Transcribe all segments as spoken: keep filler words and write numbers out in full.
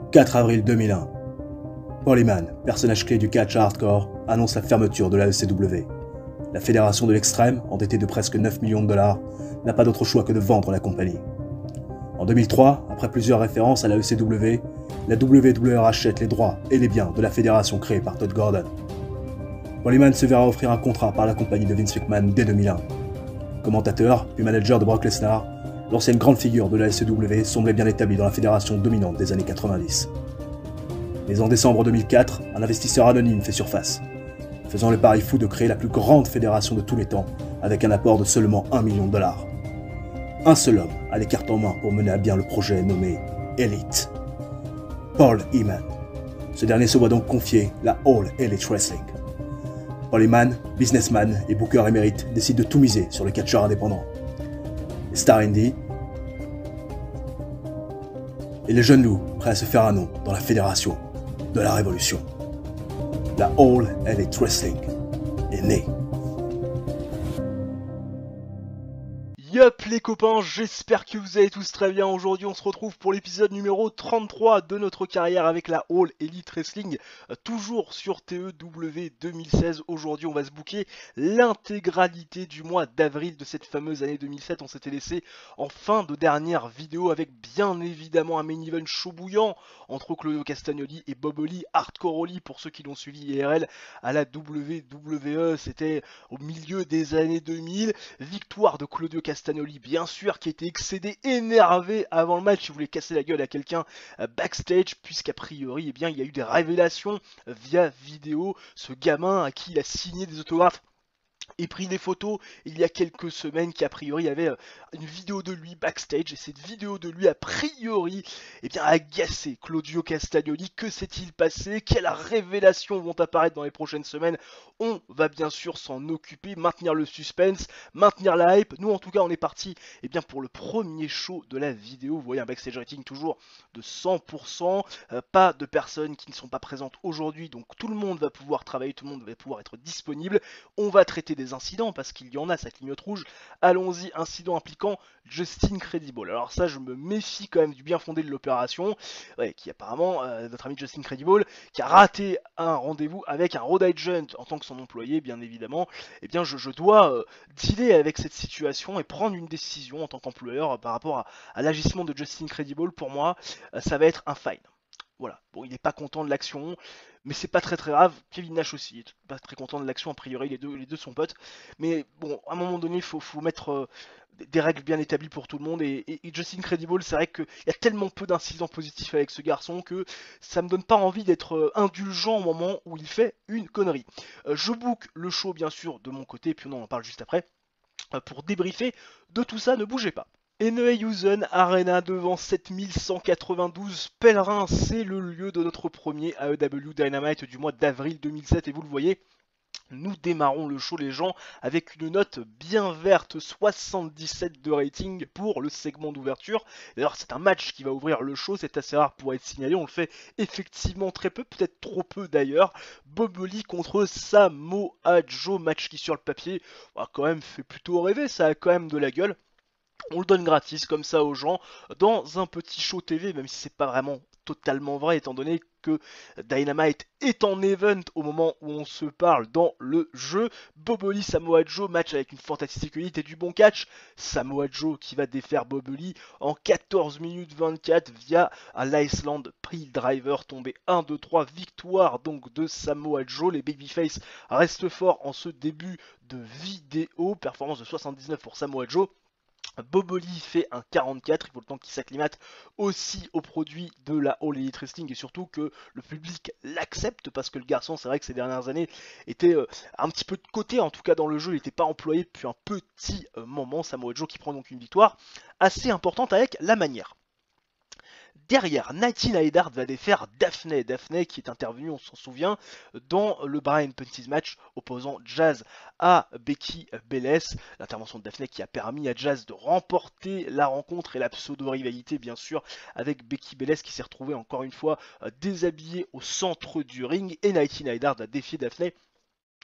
quatre avril deux mille un. Paul Heyman, personnage clé du catch hardcore, annonce la fermeture de la E C W. La fédération de l'extrême, endettée de presque neuf millions de dollars, n'a pas d'autre choix que de vendre la compagnie. En deux mille trois, après plusieurs références à la E C W, la W W E rachète les droits et les biens de la fédération créée par Todd Gordon. Paul Heyman se verra offrir un contrat par la compagnie de Vince McMahon dès deux mille un. Commentateur, puis manager de Brock Lesnar, l'ancienne grande figure de la E C W semblait bien établie dans la fédération dominante des années quatre-vingt-dix. Mais en décembre deux mille quatre, un investisseur anonyme fait surface, faisant le pari fou de créer la plus grande fédération de tous les temps avec un apport de seulement un million de dollars. Un seul homme a les cartes en main pour mener à bien le projet nommé Elite. Paul Heyman. Ce dernier se voit donc confier la All Elite Wrestling. Paul Heyman, businessman et booker émérite, décide de tout miser sur le catcheur indépendant. Les stars indie et les jeunes loups prêts à se faire un nom dans la fédération de la révolution. La All Elite Wrestling est née. Yup les copains, j'espère que vous allez tous très bien. Aujourd'hui on se retrouve pour l'épisode numéro trente-trois de notre carrière avec la All Elite Wrestling, euh, toujours sur T E W deux mille seize. Aujourd'hui on va se booker l'intégralité du mois d'avril de cette fameuse année deux mille sept. On s'était laissé en fin de dernière vidéo avec bien évidemment un main event chaud bouillant entre Claudio Castagnoli et Bob Holly, Hardcore Holly pour ceux qui l'ont suivi I R L à la W W E. C'était au milieu des années deux mille, victoire de Claudio Castagnoli bien sûr, qui était excédé, énervé avant le match, il voulait casser la gueule à quelqu'un euh, backstage, puisqu'a priori eh bien, il y a eu des révélations euh, via vidéo. Ce gamin à qui il a signé des autographes et pris des photos il y a quelques semaines, qui a priori avait une vidéo de lui backstage, et cette vidéo de lui a priori eh bien, a agacé Claudio Castagnoli. Que s'est-il passé? Quelles révélations vont apparaître dans les prochaines semaines? On va bien sûr s'en occuper, maintenir le suspense, maintenir la hype. Nous en tout cas on est parti eh bien, pour le premier show de la vidéo. Vous voyez un backstage rating toujours de cent pour cent, euh, pas de personnes qui ne sont pas présentes aujourd'hui, donc tout le monde va pouvoir travailler, tout le monde va pouvoir être disponible. On va traiter des incidents parce qu'il y en a, sa clignote rouge. Allons-y, incident impliquant Justin Credible. Alors ça, je me méfie quand même du bien fondé de l'opération, ouais, qui apparemment, euh, notre ami Justin Credible, qui a raté un rendez-vous avec un road agent en tant que son employé, bien évidemment. Eh bien, je, je dois euh, dealer avec cette situation et prendre une décision en tant qu'employeur euh, par rapport à, à l'agissement de Justin Credible. Pour moi, euh, ça va être un fine. Voilà, bon, il n'est pas content de l'action, mais c'est pas très très grave. Kevin Nash aussi est pas très content de l'action, a priori les deux, les deux sont potes. Mais bon, à un moment donné, il faut, faut mettre euh, des règles bien établies pour tout le monde. Et, et, et Justin Credible, c'est vrai qu'il y a tellement peu d'incidents positifs avec ce garçon que ça me donne pas envie d'être euh, indulgent au moment où il fait une connerie. Euh, je book le show bien sûr de mon côté, puis on en parle juste après. Euh, pour débriefer de tout ça, ne bougez pas. Enehusen Arena devant sept mille cent quatre-vingt-douze pèlerins, c'est le lieu de notre premier A E W Dynamite du mois d'avril deux mille sept, et vous le voyez, nous démarrons le show les gens avec une note bien verte, soixante-dix-sept de rating pour le segment d'ouverture. D'ailleurs c'est un match qui va ouvrir le show, c'est assez rare pour être signalé, on le fait effectivement très peu, peut-être trop peu d'ailleurs. Bob Holly contre Samoa Joe, match qui sur le papier a quand même fait plutôt rêver, ça a quand même de la gueule. On le donne gratis comme ça aux gens dans un petit show T V, même si c'est pas vraiment totalement vrai étant donné que Dynamite est en event au moment où on se parle dans le jeu. Bob Holly, Samoa Joe, match avec une fantastique élite et du bon catch. Samoa Joe qui va défaire Bob Holly en quatorze minutes vingt-quatre via un l'Iceland Pile Driver tombé un, deux, trois, victoire donc de Samoa Joe. Les Babyface restent forts en ce début de vidéo, performance de soixante-dix-neuf pour Samoa Joe. Bob Holly fait un quarante-quatre, il faut le temps qu'il s'acclimate aussi aux produits de la All Elite Wrestling et surtout que le public l'accepte, parce que le garçon, c'est vrai que ces dernières années était euh, un petit peu de côté, en tout cas dans le jeu, il n'était pas employé depuis un petit euh, moment. Samoa Joe qui prend donc une victoire assez importante avec la manière. Derrière, Natty Neidhart va défaire Daphne. Daphne qui est intervenue, on s'en souvient, dans le Brian Punties match opposant Jazz à Becky Belless. L'intervention de Daphne qui a permis à Jazz de remporter la rencontre et la pseudo-rivalité bien sûr avec Becky Belless qui s'est retrouvée encore une fois déshabillée au centre du ring. Et Natty Neidhart a défié Daphne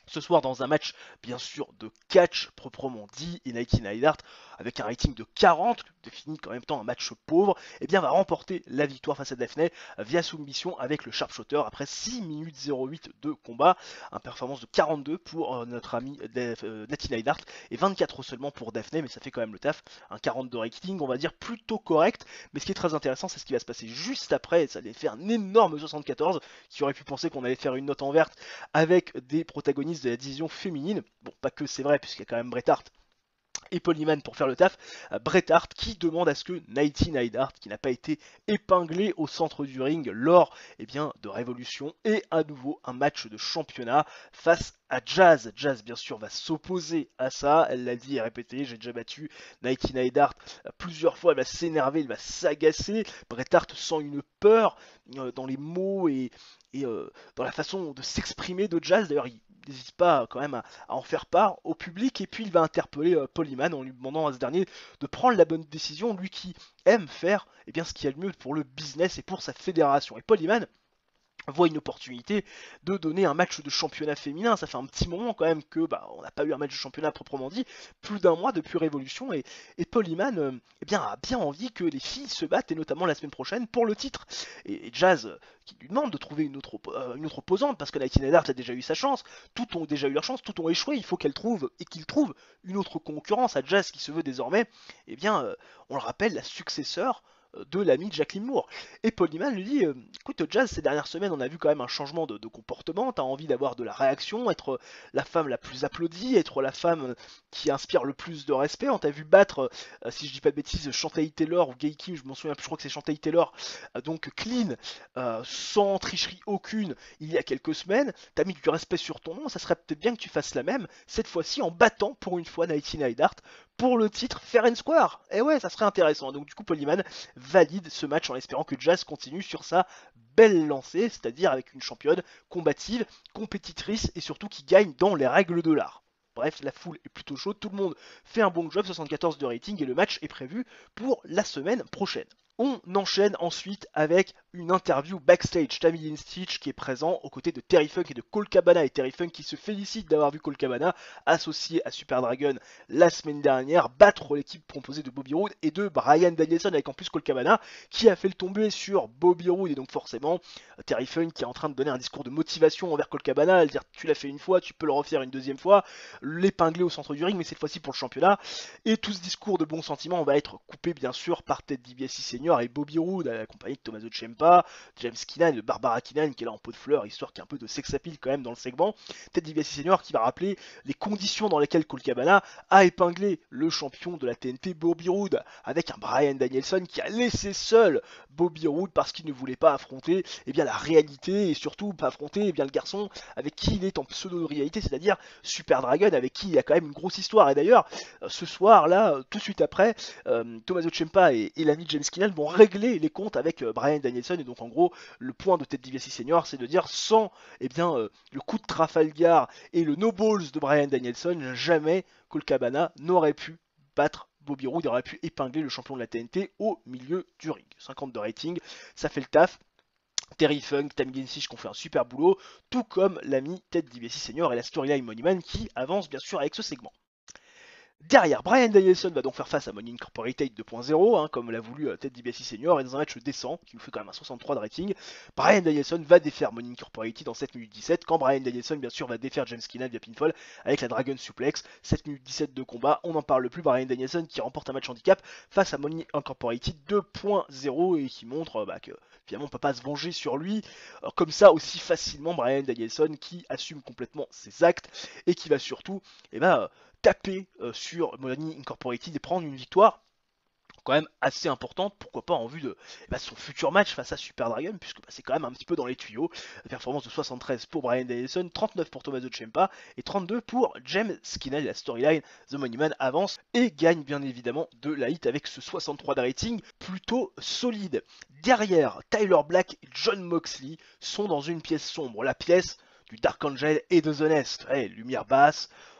Ce soir, dans un match bien sûr de catch proprement dit, et Naoki Neidhart, avec un rating de quarante, définit en même temps un match pauvre, eh bien va remporter la victoire face à Daphne via soumission avec le sharpshooter après six minutes zéro huit de combat. Un performance de quarante-deux pour euh, notre ami euh, Naoki Neidhart et vingt-quatre seulement pour Daphne, mais ça fait quand même le taf. Un quarante-deux rating, on va dire plutôt correct, mais ce qui est très intéressant, c'est ce qui va se passer juste après, et ça allait faire un énorme soixante-quatorze, qui aurait pu penser qu'on allait faire une note en verte avec des protagonistes de la division féminine. Bon, pas que c'est vrai, puisqu'il y a quand même Bret Hart et Paul Heyman pour faire le taf. euh, Bret Hart qui demande à ce que Naoki Neidhart, qui n'a pas été épinglé au centre du ring lors eh bien, de Révolution, ait à nouveau un match de championnat face à Jazz. Jazz bien sûr va s'opposer à ça, elle l'a dit et répété, j'ai déjà battu Naoki Neidhart plusieurs fois, elle va s'énerver, elle va s'agacer. Bret Hart sent une peur euh, dans les mots et, et euh, dans la façon de s'exprimer de Jazz. D'ailleurs, il n'hésite pas quand même à, à en faire part au public, et puis il va interpeller euh, Paul Heyman en lui demandant à ce dernier de prendre la bonne décision, lui qui aime faire eh bien, ce qu'il y a de mieux pour le business et pour sa fédération. Et Paul Heyman voit une opportunité de donner un match de championnat féminin. Ça fait un petit moment quand même que bah, on n'a pas eu un match de championnat proprement dit, plus d'un mois depuis Révolution, et, et Paul Heyman euh, eh bien, a bien envie que les filles se battent, et notamment la semaine prochaine pour le titre. Et, et Jazz euh, qui lui demande de trouver une autre, euh, une autre opposante, parce que Naoki Neidhart a déjà eu sa chance, tout ont déjà eu leur chance, tout ont échoué, il faut qu'elle trouve et qu'il trouve une autre concurrence à Jazz qui se veut désormais, eh bien, euh, on le rappelle, la successeur de l'ami Jacqueline Moore. Et Paul Heyman lui dit euh, écoute Jazz, ces dernières semaines on a vu quand même un changement de, de comportement, t'as envie d'avoir de la réaction, être la femme la plus applaudie, être la femme qui inspire le plus de respect. On t'a vu battre, euh, si je dis pas de bêtises, Shantae Taylor ou Gay Kim, je m'en souviens plus, je crois que c'est Shantae Taylor, euh, donc clean, euh, sans tricherie aucune il y a quelques semaines. T'as mis du respect sur ton nom, ça serait peut-être bien que tu fasses la même, cette fois-ci en battant pour une fois Naoki Neidhart pour le titre Fair and Square. Et ouais, ça serait intéressant. Donc du coup Paul Heyman valide ce match en espérant que Jazz continue sur sa belle lancée, c'est-à-dire avec une championne combative, compétitrice et surtout qui gagne dans les règles de l'art. Bref, la foule est plutôt chaude, tout le monde fait un bon job, soixante-quatorze de rating, et le match est prévu pour la semaine prochaine. On enchaîne ensuite avec une interview backstage. Tammy Lynn Stitch qui est présent aux côtés de Terry Funk et de Colt Cabana, et Terry Funk qui se félicite d'avoir vu Colt Cabana associé à Super Dragon la semaine dernière battre l'équipe composée de Bobby Roode et de Bryan Danielson, avec en plus Colt Cabana qui a fait le tomber sur Bobby Roode, et donc forcément Terry Funk qui est en train de donner un discours de motivation envers Colt Cabana, à dire tu l'as fait une fois, tu peux le refaire une deuxième fois, l'épingler au centre du ring, mais cette fois-ci pour le championnat. Et tout ce discours de bon sentiment va être coupé bien sûr par Ted DiBiase Senior et Bobby Roode, accompagné de Tommaso Ciampa, James Keenan et de Barbara Keenan qui est là en pot de fleurs, histoire qu'il y ait un peu de sex appeal quand même dans le segment. Ted DiBiase Senior qui va rappeler les conditions dans lesquelles Colt Cabana a épinglé le champion de la T N T Bobby Roode, avec un Bryan Danielson qui a laissé seul Bobby Roode parce qu'il ne voulait pas affronter eh bien, la réalité, et surtout pas affronter eh bien, le garçon avec qui il est en pseudo-réalité, c'est-à-dire Super Dragon, avec qui il y a quand même une grosse histoire. Et d'ailleurs, ce soir là, tout de suite après, euh, Tommaso Ciampa et, et l'ami James Keenan vont régler les comptes avec euh, Bryan Danielson, et donc en gros le point de Ted DiBiase Senior c'est de dire sans eh bien, euh, le coup de Trafalgar et le no balls de Bryan Danielson, jamais Colt Cabana n'aurait pu battre Bobby Roode, aurait pu épingler le champion de la T N T au milieu du ring. cinquante de rating, ça fait le taf. Terry Funk, Tammy Lynn Stitch qui ont fait un super boulot, tout comme l'ami Ted DiBiase Senior et la storyline Moneyman qui avance bien sûr avec ce segment. Derrière, Bryan Danielson va donc faire face à Money Incorporated deux point zéro, hein, comme l'a voulu euh, Ted DiBiase Senior, et dans un match décent, qui nous fait quand même un soixante-trois de rating, Bryan Danielson va défaire Money Incorporated en sept minutes dix-sept, quand Bryan Danielson, bien sûr, va défaire James Keenan via pinfall avec la Dragon Suplex, sept minutes dix-sept de combat, on n'en parle plus, Bryan Danielson qui remporte un match handicap face à Money Incorporated deux point zéro, et qui montre euh, bah, que finalement on ne peut pas se venger sur lui, euh, comme ça aussi facilement, Bryan Danielson qui assume complètement ses actes, et qui va surtout, eh ben, euh, taper euh, sur Money Incorporated et prendre une victoire quand même assez importante, pourquoi pas en vue de eh ben, son futur match face à Super Dragon, puisque bah, c'est quand même un petit peu dans les tuyaux. Performance de soixante-treize pour Bryan Danielson, trente-neuf pour Tommaso Ciampa et trente-deux pour James Keenan. La storyline The Money Man avance et gagne bien évidemment de la hit avec ce soixante-trois de rating plutôt solide. Derrière, Tyler Black et Jon Moxley sont dans une pièce sombre, la pièce du Dark Angel et de The Nest. Ouais, lumière basse,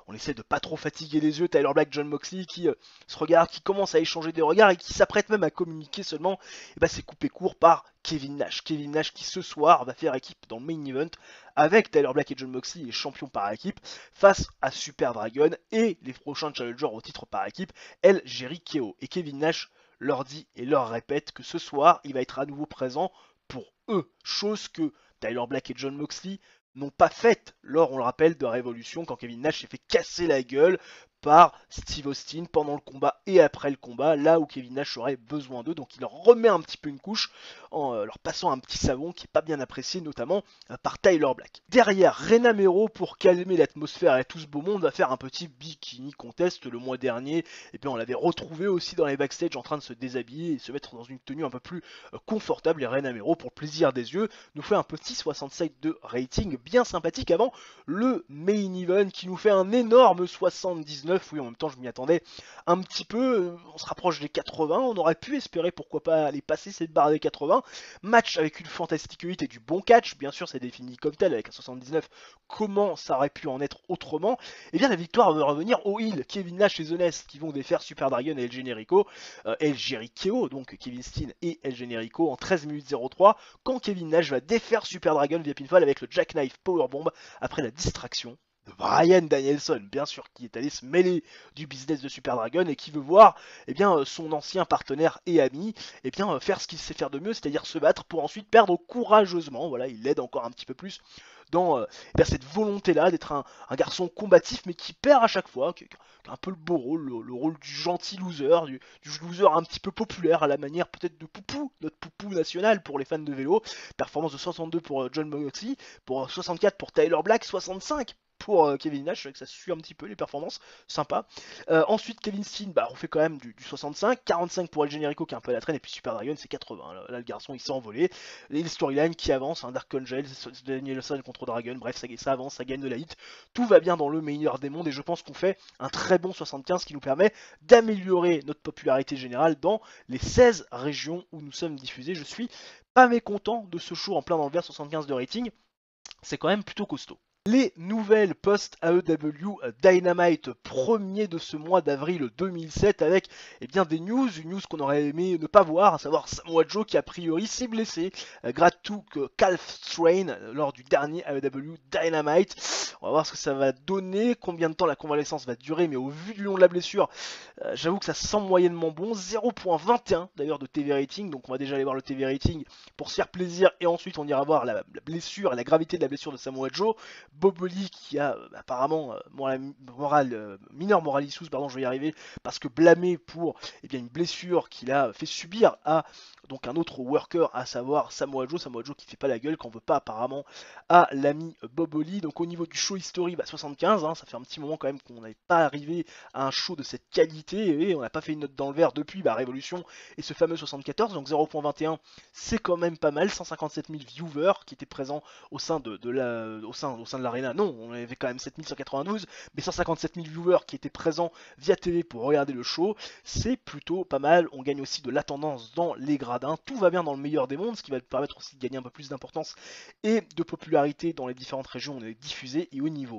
on essaie de pas trop fatiguer les yeux. Tyler Black, John Moxley qui euh, se regardent, qui commencent à échanger des regards et qui s'apprêtent même à communiquer seulement. Et bah c'est coupé court par Kevin Nash. Kevin Nash qui ce soir va faire équipe dans le main event avec Tyler Black et John Moxley, les champions par équipe, face à Super Dragon et les prochains challengers au titre par équipe, El Jericho. Et Kevin Nash leur dit et leur répète que ce soir, il va être à nouveau présent pour eux, chose que Tyler Black et John Moxley n'ont pas faite lors, on le rappelle, de Révolution, quand Kevin Nash s'est fait casser la gueule par Steve Austin pendant le combat et après le combat, là où Kevin Nash aurait besoin d'eux. Donc il leur remet un petit peu une couche en euh, leur passant un petit savon qui n'est pas bien apprécié, notamment euh, par Tyler Black. Derrière, Rena Mero, pour calmer l'atmosphère et tout ce beau monde, va faire un petit bikini contest le mois dernier. Et bien on l'avait retrouvé aussi dans les backstage en train de se déshabiller et se mettre dans une tenue un peu plus euh, confortable. Et Rena Mero, pour le plaisir des yeux, nous fait un petit soixante-sept de rating bien sympathique avant le main event qui nous fait un énorme soixante-dix-neuf. Oui, en même temps, je m'y attendais un petit peu. On se rapproche des quatre-vingts. On aurait pu espérer, pourquoi pas, aller passer cette barre des quatre-vingts. Match avec une fantastique huit et du bon catch. Bien sûr, c'est défini comme tel avec un soixante-dix-neuf. Comment ça aurait pu en être autrement? Et bien, la victoire va revenir au heel. Kevin Nash et The Nest qui vont défaire Super Dragon et El Generico. Euh, El Jericho, donc Kevin Steen et El Generico en treize minutes zéro trois. Quand Kevin Nash va défaire Super Dragon via pinfall avec le Jackknife Powerbomb après la distraction de Bryan Danielson, bien sûr, qui est allé se mêler du business de Super Dragon et qui veut voir eh bien, son ancien partenaire et ami eh bien, faire ce qu'il sait faire de mieux, c'est-à-dire se battre pour ensuite perdre courageusement. Voilà, il l'aide encore un petit peu plus dans euh, eh bien, cette volonté-là d'être un, un garçon combatif, mais qui perd à chaque fois, qui, qui a un peu le beau rôle, le, le rôle du gentil loser, du, du loser un petit peu populaire, à la manière peut-être de Poupou, notre Poupou national pour les fans de vélo. Performance de soixante-deux pour euh, John Moxley, pour soixante-quatre pour Tyler Black, soixante-cinq pour euh, Kevin Nash, que ça suit un petit peu les performances, sympa. Euh, ensuite Kevin Steen, bah, on fait quand même du, du soixante-cinq, quarante-cinq pour El Generico qui est un peu à la traîne, et puis Super Dragon c'est quatre-vingts, là, là le garçon il s'est envolé, et les storylines qui avancent, hein, Dark Angel, Danielson contre Dragon, bref ça, ça avance, ça gagne de la hit, tout va bien dans le meilleur des mondes, et je pense qu'on fait un très bon soixante-quinze qui nous permet d'améliorer notre popularité générale dans les seize régions où nous sommes diffusés. Je suis pas mécontent de ce show en plein dans le vert, soixante-quinze de rating, c'est quand même plutôt costaud. Les nouvelles post-A E W Dynamite premier de ce mois d'avril deux mille sept avec eh bien, des news, une news qu'on aurait aimé ne pas voir, à savoir Samoa Joe qui a priori s'est blessé euh, grâce à calf strain euh, lors du dernier A E W Dynamite. On va voir ce que ça va donner, combien de temps la convalescence va durer, mais au vu du long de la blessure, euh, j'avoue que ça sent moyennement bon. zéro virgule vingt et un d'ailleurs de T V rating, donc on va déjà aller voir le T V rating pour se faire plaisir et ensuite on ira voir la, la blessure et la gravité de la blessure de Samoa Joe. Bob Holly qui a euh, apparemment euh, moral, moral, euh, mineur moral issues, pardon, je vais y arriver, parce que blâmé pour eh bien, une blessure qu'il a fait subir à donc un autre worker, à savoir Samoa Joe, Samoa Joe qui fait pas la gueule, qu'on veut pas apparemment à l'ami Bob Holly. Donc au niveau du show history, bah, soixante-quinze, hein, ça fait un petit moment quand même qu'on n'avait pas arrivé à un show de cette qualité, et on n'a pas fait une note dans le vert depuis bah, Révolution et ce fameux soixante-quatorze, donc zéro virgule vingt et un, c'est quand même pas mal, cent cinquante-sept mille viewers qui étaient présents au sein de, de la, au sein, au sein de l'arena. Non, on avait quand même sept mille cent quatre-vingt-douze, mais cent cinquante-sept mille viewers qui étaient présents via T V pour regarder le show, c'est plutôt pas mal. On gagne aussi de l'attendance dans les gradins, tout va bien dans le meilleur des mondes, ce qui va permettre aussi de gagner un peu plus d'importance et de popularité dans les différentes régions où on est diffusé. Et au niveau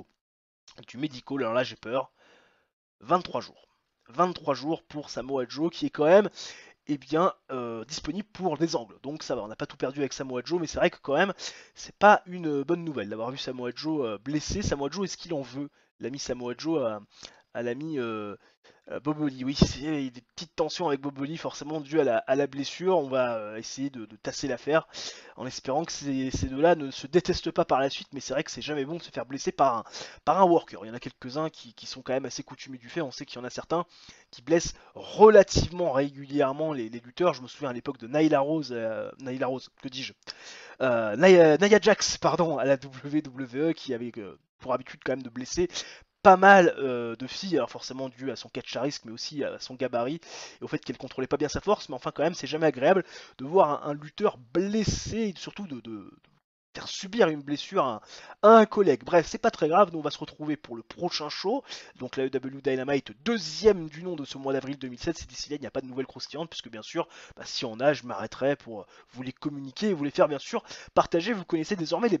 du médical, alors là j'ai peur, vingt-trois jours. vingt-trois jours pour Samoa Joe qui est quand même eh bien, euh, disponible pour les angles. Donc ça va, on n'a pas tout perdu avec Samoa Joe, mais c'est vrai que quand même, c'est pas une bonne nouvelle d'avoir vu Samoa Joe euh, blessé. Samoa Joe, est-ce qu'il en veut? L'ami Samoa Joe à, à l'ami euh, euh, Bob Holly. Oui, il y a des petites tensions avec Bob Holly, forcément dû à la, à la blessure. On va euh, essayer de, de tasser l'affaire en espérant que ces, ces deux-là ne se détestent pas par la suite, mais c'est vrai que c'est jamais bon de se faire blesser par un, par un worker. Il y en a quelques-uns qui, qui sont quand même assez coutumiers du fait. On sait qu'il y en a certains qui blessent relativement régulièrement les, les lutteurs. Je me souviens à l'époque de Nyla Rose, euh, Nyla Rose, que dis-je, euh, Nia, Nia Jax, pardon, à la W W E, qui avait euh, pour habitude quand même de blesser pas mal euh, de filles, alors forcément dû à son catch à risque, mais aussi à son gabarit et au fait qu'elle contrôlait pas bien sa force. Mais enfin, quand même, c'est jamais agréable de voir un, un lutteur blessé et surtout de, de, de faire subir une blessure à un, à un collègue. Bref, c'est pas très grave. Nous, on va se retrouver pour le prochain show, donc la E W Dynamite, deuxième du nom de ce mois d'avril deux mille sept. Si d'ici là, il n'y a pas de nouvelles croustillantes, puisque bien sûr, bah, si on a, je m'arrêterai pour vous les communiquer et vous les faire bien sûr partager. Vous connaissez désormais les bails.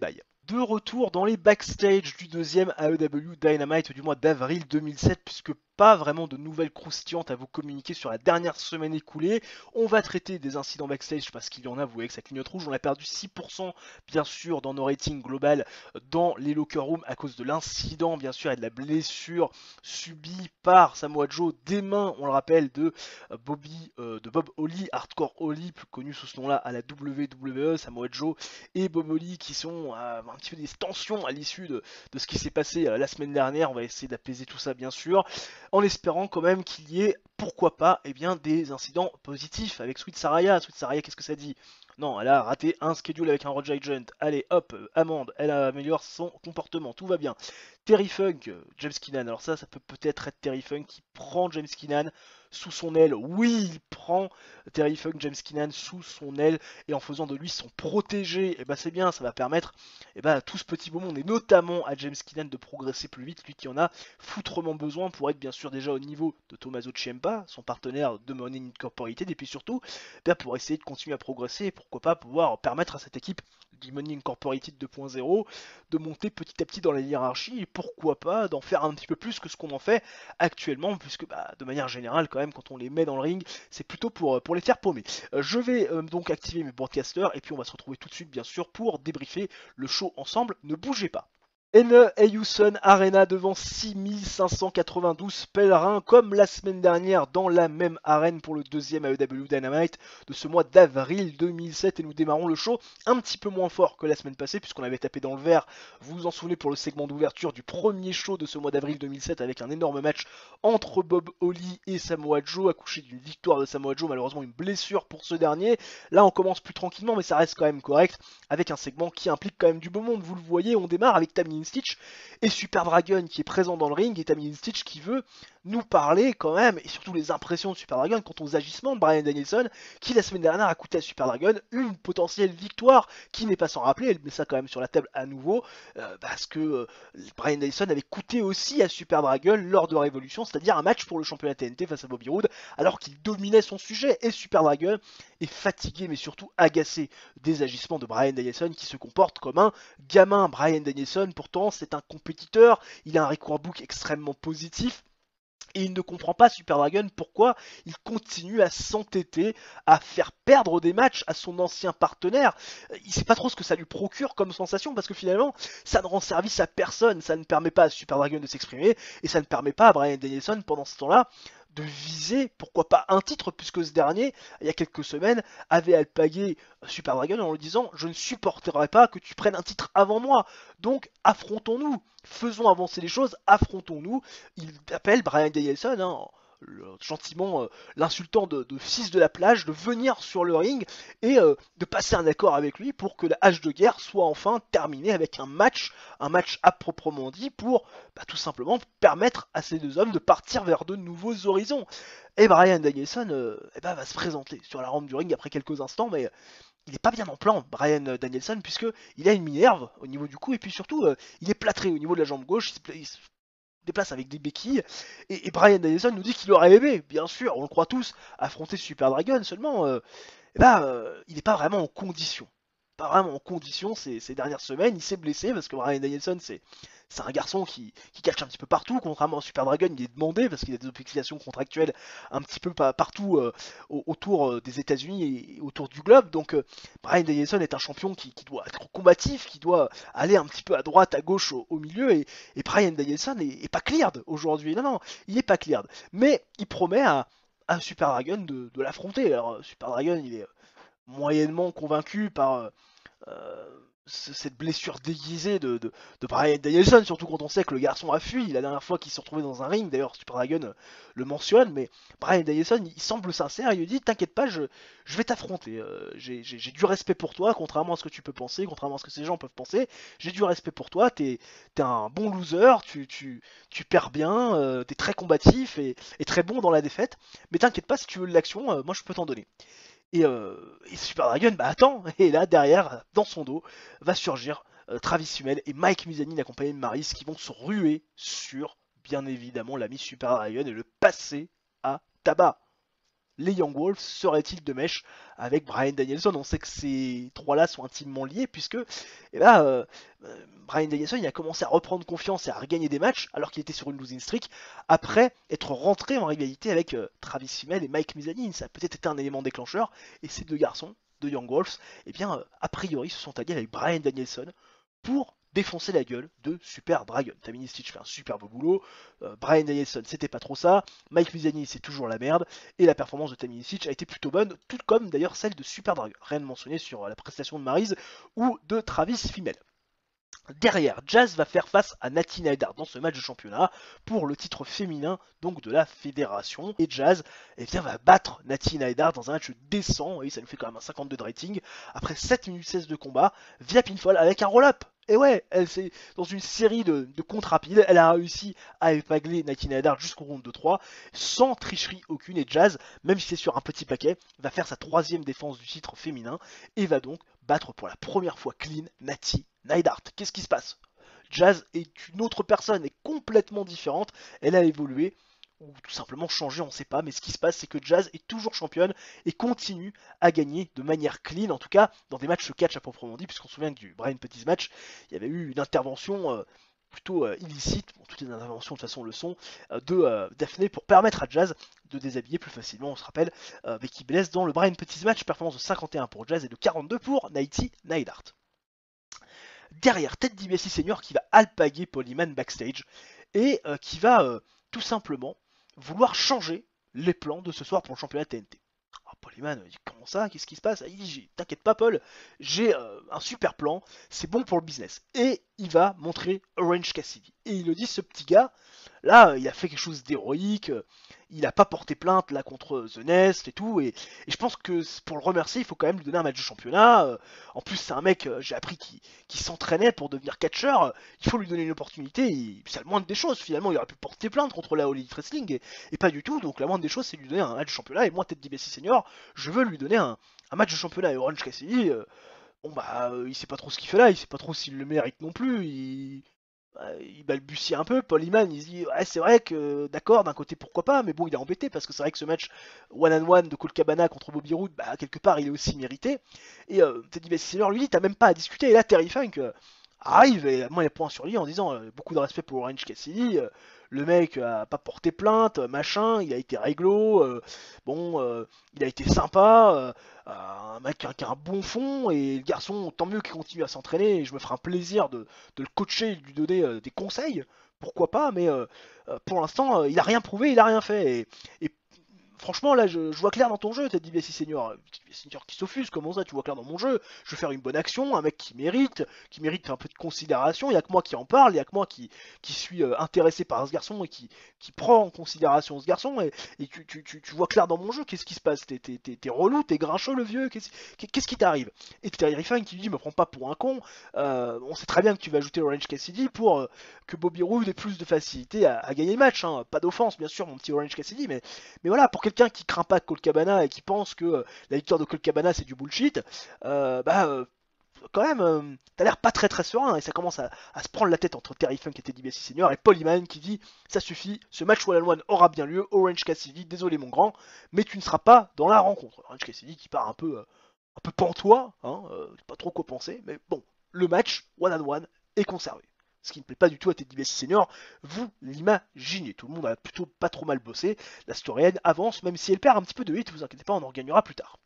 de retour dans les backstage du deuxième A E W Dynamite du mois d'avril deux mille sept, puisque pas vraiment de nouvelles croustillantes à vous communiquer sur la dernière semaine écoulée. On va traiter des incidents backstage parce qu'il y en a, vous voyez que ça clignote rouge, on a perdu six pour cent bien sûr dans nos ratings global dans les locker rooms à cause de l'incident bien sûr et de la blessure subie par Samoa Joe des mains, on le rappelle, de Bobby, euh, de Bob Holly, Hardcore Holly, plus connu sous ce nom-là à la W W E, Samoa Joe et Bob Holly qui sont euh, un petit peu des tensions à l'issue de, de ce qui s'est passé euh, la semaine dernière. On va essayer d'apaiser tout ça bien sûr, en espérant quand même qu'il y ait, pourquoi pas, eh bien, des incidents positifs avec Sweet Saraya. Sweet Saraya, qu'est-ce que ça dit? Non, elle a raté un schedule avec un Road Agent. Allez, hop, euh, amende, elle améliore son comportement, tout va bien. Terry Funk, euh, James Keenan. Alors ça, ça peut peut-être être Terry Funk qui prend James Keenan sous son aile. Oui, il prend Terry Funk, James Keenan sous son aile et en faisant de lui son protégé. Et eh bah ben, c'est bien, ça va permettre et eh ben, à tout ce petit beau monde et notamment à James Keenan de progresser plus vite, lui qui en a foutrement besoin pour être bien sûr déjà au niveau de Tommaso Ciampa, son partenaire de Money Incorporated, et puis surtout ben, pour essayer de continuer à progresser et pourquoi pas pouvoir permettre à cette équipe du Money Incorporated deux point zéro de monter petit à petit dans la hiérarchie et pourquoi pas d'en faire un petit peu plus que ce qu'on en fait actuellement, puisque bah, de manière générale quand même quand on les met dans le ring c'est plutôt pour, pour les faire paumer. Euh, je vais euh, donc activer mes broadcasters et puis on va se retrouver tout de suite bien sûr pour débriefer le show ensemble, ne bougez pas. N Houston Arena devant six mille cinq cent quatre-vingt-douze pèlerins comme la semaine dernière dans la même arène pour le deuxième A E W Dynamite de ce mois d'avril deux mille sept et nous démarrons le show un petit peu moins fort que la semaine passée puisqu'on avait tapé dans le vert, vous vous en souvenez, pour le segment d'ouverture du premier show de ce mois d'avril deux mille sept avec un énorme match entre Bob Holly et Samoa Joe, accouché d'une victoire de Samoa Joe, malheureusement une blessure pour ce dernier. Là on commence plus tranquillement mais ça reste quand même correct avec un segment qui implique quand même du beau monde, vous le voyez, on démarre avec Tammy Stitch et Super Dragon qui est présent dans le ring et Tammy Stitch qui veut nous parler quand même et surtout les impressions de Super Dragon quant aux agissements de Bryan Danielson qui la semaine dernière a coûté à Super Dragon une potentielle victoire qui n'est pas sans rappeler, elle met ça quand même sur la table à nouveau euh, parce que euh, Bryan Danielson avait coûté aussi à Super Dragon lors de Révolution, c'est-à-dire un match pour le championnat T N T face à Bobby Roode alors qu'il dominait son sujet et Super Dragon est fatigué mais surtout agacé des agissements de Bryan Danielson qui se comporte comme un gamin. Bryan Danielson pourtant c'est un compétiteur, il a un record book extrêmement positif et il ne comprend pas Super Dragon pourquoi il continue à s'entêter, à faire perdre des matchs à son ancien partenaire. Il sait pas trop ce que ça lui procure comme sensation parce que finalement ça ne rend service à personne, ça ne permet pas à Super Dragon de s'exprimer et ça ne permet pas à Bryan Danielson pendant ce temps-là de viser, pourquoi pas un titre, puisque ce dernier, il y a quelques semaines, avait alpagué Super Dragon en lui disant « Je ne supporterai pas que tu prennes un titre avant moi, donc affrontons-nous, faisons avancer les choses, affrontons-nous ». Il appelle Bryan Danielson, hein, gentiment euh, l'insultant de, de fils de la plage, de venir sur le ring et euh, de passer un accord avec lui pour que la hache de guerre soit enfin terminée avec un match, un match à proprement dit pour bah, tout simplement permettre à ces deux hommes de partir vers de nouveaux horizons. Et Bryan Danielson euh, eh ben, va se présenter sur la rampe du ring après quelques instants, mais il n'est pas bien en plan, Bryan Danielson, puisque il a une minerve au niveau du cou et puis surtout euh, il est plâtré au niveau de la jambe gauche. Il se déplace avec des béquilles et, et Bryan Danielson nous dit qu'il aurait aimé, bien sûr, on le croit tous, affronter Super Dragon, seulement euh, eh ben, euh, il n'est pas vraiment en condition. Pas vraiment en condition ces, ces dernières semaines, il s'est blessé parce que Bryan Danielson c'est c'est un garçon qui, qui catch un petit peu partout, contrairement à Super Dragon, il est demandé parce qu'il a des obligations contractuelles un petit peu partout euh, autour euh, des États-Unis et autour du globe. Donc euh, Bryan Danielson est un champion qui, qui doit être combatif, qui doit aller un petit peu à droite, à gauche, au, au milieu. Et, et Bryan Danielson est, est pas cleared aujourd'hui. Non, non, il est pas cleared. Mais il promet à, à Super Dragon de, de l'affronter. Alors Super Dragon, il est moyennement convaincu par euh, cette blessure déguisée de, de, de Bryan Danielson, surtout quand on sait que le garçon a fui la dernière fois qu'il s'est retrouvé dans un ring. D'ailleurs Super Dragon euh, le mentionne, mais Bryan Danielson il semble sincère, il lui dit t'inquiète pas, je, je vais t'affronter, euh, j'ai du respect pour toi, contrairement à ce que tu peux penser, contrairement à ce que ces gens peuvent penser, j'ai du respect pour toi, t'es es un bon loser, tu, tu, tu perds bien, euh, t'es très combatif et, et très bon dans la défaite, mais t'inquiète pas, si tu veux de l'action, euh, moi je peux t'en donner. Et, euh, et Super Dragon, bah attends, et là derrière, dans son dos, va surgir euh, Travis Hummel et Mike Musanin accompagnés de Maryse qui vont se ruer sur, bien évidemment, l'ami Super Dragon et le passer à tabac. les Young Wolves seraient-ils de mèche avec Bryan Danielson? On sait que ces trois-là sont intimement liés puisque eh ben, euh, euh, Bryan Danielson il a commencé à reprendre confiance et à regagner des matchs alors qu'il était sur une losing streak après être rentré en rivalité avec euh, Travis Fimmel et Mike Mizanin. Ça a peut-être été un élément déclencheur et ces deux garçons de Young Wolves, eh bien, euh, a priori se sont alliés avec Bryan Danielson pour défoncer la gueule de Super Dragon. Tamini Stitch fait un super beau boulot, euh, Bryan Danielson c'était pas trop ça, Mike Mizanin c'est toujours la merde, et la performance de Tamini Stitch a été plutôt bonne, tout comme d'ailleurs celle de Super Dragon. Rien de mentionné sur la prestation de Maryse ou de Travis Fimmel. Derrière, Jazz va faire face à Natty Neidhart dans ce match de championnat pour le titre féminin donc de la fédération. Et Jazz eh bien, va battre Natty Neidhart dans un match décent, et ça nous fait quand même un cinquante-deux de rating, après sept minutes seize de combat, via pinfall avec un roll-up. Et ouais, elle c'est dans une série de, de comptes rapides, elle a réussi à épingler Natty Neidhart jusqu'au round de trois, sans tricherie aucune, et Jazz, même si c'est sur un petit paquet, va faire sa troisième défense du titre féminin, et va donc battre pour la première fois clean Natty Neidhart. Qu'est-ce qui se passe? Jazz est une autre personne, est complètement différente, elle a évolué, ou tout simplement changé, on ne sait pas, mais ce qui se passe c'est que Jazz est toujours championne et continue à gagner de manière clean, en tout cas dans des matchs catch à proprement dit, puisqu'on se souvient que du Brian Pettis match, il y avait eu une intervention euh, plutôt euh, illicite, bon, toutes les interventions de toute façon le sont, euh, de euh, Daphné pour permettre à Jazz de déshabiller plus facilement, on se rappelle, euh, Becky Bless dans le Brian Pettis match, performance de cinquante et un pour Jazz et de quarante-deux pour Natty Neidhart. Derrière, Ted DiBiase Senior qui va alpaguer Paul Heyman backstage et euh, qui va euh, tout simplement vouloir changer les plans de ce soir pour le championnat T N T. Alors Paul Heyman dit comment ça, qu'est-ce qui se passe? Il dit t'inquiète pas Paul, j'ai euh, un super plan, c'est bon pour le business. Et il va montrer Orange Cassidy. Et il le dit, ce petit gars, là il a fait quelque chose d'héroïque, il a pas porté plainte là contre The Nest et tout, et, et je pense que pour le remercier, il faut quand même lui donner un match de championnat. En plus, c'est un mec, j'ai appris, qui, qui s'entraînait pour devenir catcheur. Il faut lui donner une opportunité, et c'est la moindre des choses. Finalement, il aurait pu porter plainte contre la All Elite Wrestling, et, et pas du tout. Donc la moindre des choses, c'est lui donner un match de championnat. Et moi, Ted DiBiase Senior, je veux lui donner un, un match de championnat. Et Orange Cassidy, euh, bon bah, euh, il sait pas trop ce qu'il fait là, il sait pas trop s'il le mérite non plus. Il il balbutie un peu, Paul Heyman il se dit ouais c'est vrai que d'accord d'un côté pourquoi pas, mais bon il est embêté parce que c'est vrai que ce match one on one de Colt Cabana contre Bobby Roode, bah quelque part il est aussi mérité, et euh, Teddy Bessler lui dit t'as même pas à discuter, et là Terry Funk euh, arrive et moi il point sur lui en disant euh, beaucoup de respect pour Orange Cassidy, euh, le mec a pas porté plainte, machin, il a été réglo, euh, bon euh, il a été sympa, euh, un mec qui a, qui a un bon fond, et le garçon tant mieux qu'il continue à s'entraîner, et je me ferai un plaisir de, de le coacher et de lui donner euh, des conseils, pourquoi pas, mais euh, euh, pour l'instant euh, il a rien prouvé, il a rien fait, et, et franchement, là, je, je vois clair dans ton jeu, Ted DiBiase Senior. Senior qui s'offuse, comment ça, tu vois clair dans mon jeu? Je veux faire une bonne action, un mec qui mérite, qui mérite un peu de considération. Il n'y a que moi qui en parle, il n'y a que moi qui, qui suis euh, intéressé par ce garçon et qui, qui prend en considération ce garçon. Et, et tu, tu, tu, tu vois clair dans mon jeu, qu'est-ce qui se passe? T'es, t'es, t'es, t'es relou, t'es grincheux, le vieux, qu'est-ce, qu'est-ce qui t'arrive? Et Terry Funk qui lui dit, me prends pas pour un con, euh, on sait très bien que tu vas ajouter Orange Cassidy pour euh, que Bobby Roode ait plus de facilité à, à gagner le match. Hein. Pas d'offense, bien sûr, mon petit Orange Cassidy, mais, mais voilà, pour quelqu'un qui craint pas Colt Cabana et qui pense que euh, la victoire de Colt Cabana c'est du bullshit, euh, bah euh, quand même, euh, t'as l'air pas très très serein, et ça commence à, à se prendre la tête entre Terry Funk et Ted DiBiase Senior et Paul Heyman qui dit ça suffit, ce match one on one aura bien lieu, Orange Cassidy, désolé mon grand, mais tu ne seras pas dans la rencontre. Orange Cassidy qui part un peu, euh, un peu pantois, hein, euh, pas trop quoi penser, mais bon, le match one on one est conservé. Ce qui ne plaît pas du tout à Ted DiBiase Senior, vous l'imaginez. Tout le monde a plutôt pas trop mal bossé. La storyline avance, même si elle perd un petit peu de hit, vous inquiétez pas, on en regagnera plus tard.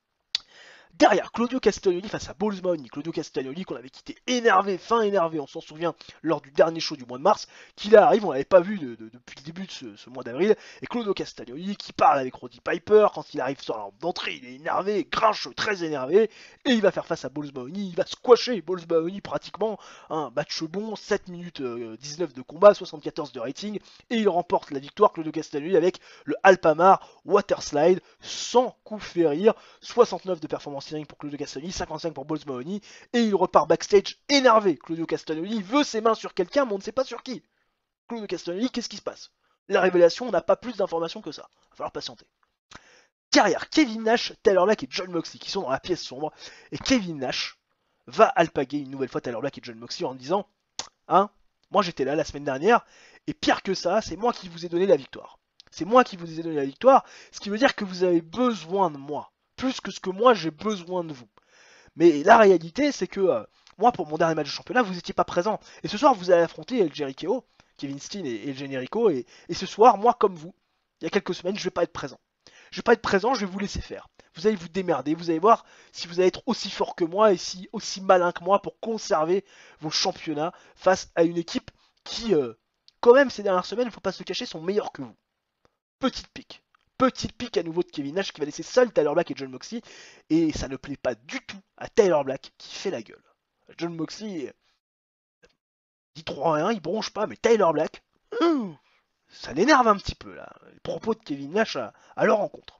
Derrière, Claudio Castagnoli face à Balls Mahoney. Claudio Castagnoli qu'on avait quitté énervé, fin énervé, on s'en souvient, lors du dernier show du mois de mars, qui là arrive, on l'avait pas vu de, de, depuis le début de ce, ce mois d'avril, et Claudio Castagnoli qui parle avec Roddy Piper, quand il arrive sur la rampe d'entrée, il est énervé, grincheux, très énervé, et il va faire face à Balls Mahoney, il va squasher Balls Mahoney pratiquement, un match bon, sept minutes dix-neuf de combat, soixante-quatorze de rating, et il remporte la victoire, Claudio Castagnoli, avec le Alpamar Waterslide, sans coup férir, soixante-neuf de performance pour Claudio Castagnoli, cinquante-cinq pour Balls Mahoney, et il repart backstage énervé. Claudio Castagnoli veut ses mains sur quelqu'un, mais on ne sait pas sur qui. Claudio Castagnoli, qu'est-ce qui se passe? La révélation, on n'a pas plus d'informations que ça. Il va falloir patienter. Derrière, Kevin Nash, Tyler Black et Jon Moxley qui sont dans la pièce sombre, et Kevin Nash va alpaguer une nouvelle fois Tyler Black et Jon Moxley en disant hein, moi j'étais là la semaine dernière, et pire que ça, c'est moi qui vous ai donné la victoire. C'est moi qui vous ai donné la victoire, ce qui veut dire que vous avez besoin de moi, plus que ce que moi j'ai besoin de vous. Mais la réalité, c'est que euh, moi, pour mon dernier match de championnat, vous n'étiez pas présent. Et ce soir, vous allez affronter El Jericho, Kevin Steen et El Generico. Et, et ce soir, moi, comme vous, il y a quelques semaines, je vais pas être présent. Je vais pas être présent, je vais vous laisser faire. Vous allez vous démerder, vous allez voir si vous allez être aussi fort que moi et si aussi malin que moi pour conserver vos championnats face à une équipe qui, euh, quand même, ces dernières semaines, il ne faut pas se cacher, sont meilleurs que vous. Petite pique. Petite pique à nouveau de Kevin Nash qui va laisser seul Tyler Black et John Moxley. Et ça ne plaît pas du tout à Tyler Black qui fait la gueule. John Moxley dit trop rien, il bronche pas, mais Tyler Black, hum, ça l'énerve un petit peu là. Les propos de Kevin Nash à, à leur rencontre.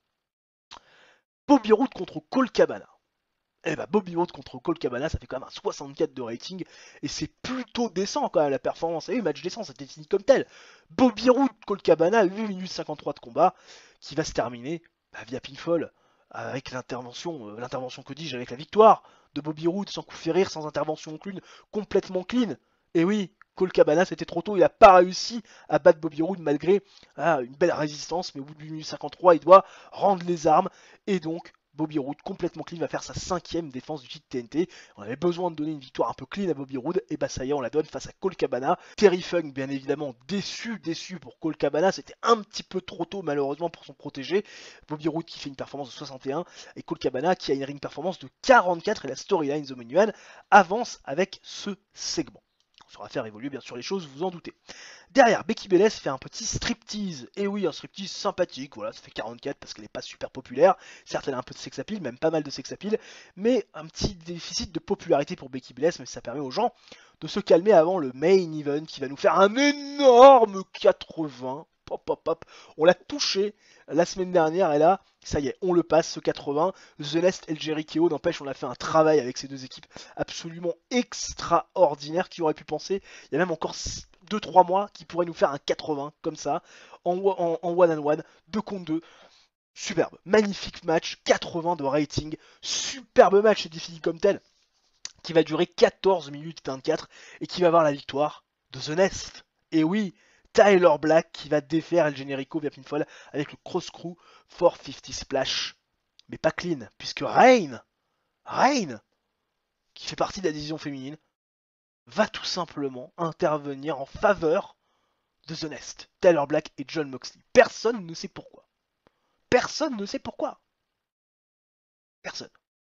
Bobby Roode contre Colt Cabana. Eh bah Bobby Roode contre Colt Cabana, ça fait quand même un soixante-quatre de rating, et c'est plutôt décent quand même la performance. Et oui, match décent, c'était fini comme tel. Bobby Roode, Colt Cabana, huit minutes cinquante-trois de combat, qui va se terminer bah, via pinfall, avec l'intervention, euh, l'intervention que dis-je, avec la victoire de Bobby Roode, sans coup férir, sans intervention aucune, complètement clean. Et oui, Colt Cabana, c'était trop tôt, il n'a pas réussi à battre Bobby Roode malgré ah, une belle résistance, mais au bout de huit minutes cinquante-trois, il doit rendre les armes, et donc Bobby Roode, complètement clean, va faire sa cinquième défense du titre T N T. On avait besoin de donner une victoire un peu clean à Bobby Roode, et bah ça y est, on la donne face à Colt Cabana. Terry Funk, bien évidemment, déçu, déçu pour Colt Cabana. C'était un petit peu trop tôt, malheureusement, pour son protégé. Bobby Roode qui fait une performance de soixante et un, et Colt Cabana qui a une ring performance de quarante-quatre, et la storyline The Manual avance avec ce segment. On saura faire évoluer bien sûr les choses, vous en doutez. Derrière, Becky Bélez fait un petit striptease. Et oui, un striptease sympathique, voilà, ça fait quarante-quatre parce qu'elle n'est pas super populaire. Certes, elle a un peu de sex appeal, même pas mal de sex appeal, mais un petit déficit de popularité pour Becky Bélez, mais ça permet aux gens de se calmer avant le main event qui va nous faire un énorme quatre-vingts. Pop, pop, pop. On l'a touché la semaine dernière et là, ça y est, on le passe, ce quatre-vingts. The Nest et le Jericho, n'empêche, on a fait un travail avec ces deux équipes absolument extraordinaire. Qui aurait pu penser, il y a même encore deux trois mois qui pourraient nous faire un quatre-vingts comme ça, en, en, en one on one, deux contre deux. Superbe, magnifique match, quatre-vingts de rating, superbe match, c'est défini comme tel, qui va durer quatorze minutes vingt-quatre et qui va avoir la victoire de The Nest. Et oui, Tyler Black qui va défaire El Generico via pinfall avec le cross crew quatre cent cinquante splash. Mais pas clean, puisque Rain, Rain, qui fait partie de la division féminine, va tout simplement intervenir en faveur de The Nest, Tyler Black et John Moxley. Personne ne sait pourquoi. Personne ne sait pourquoi. Personne.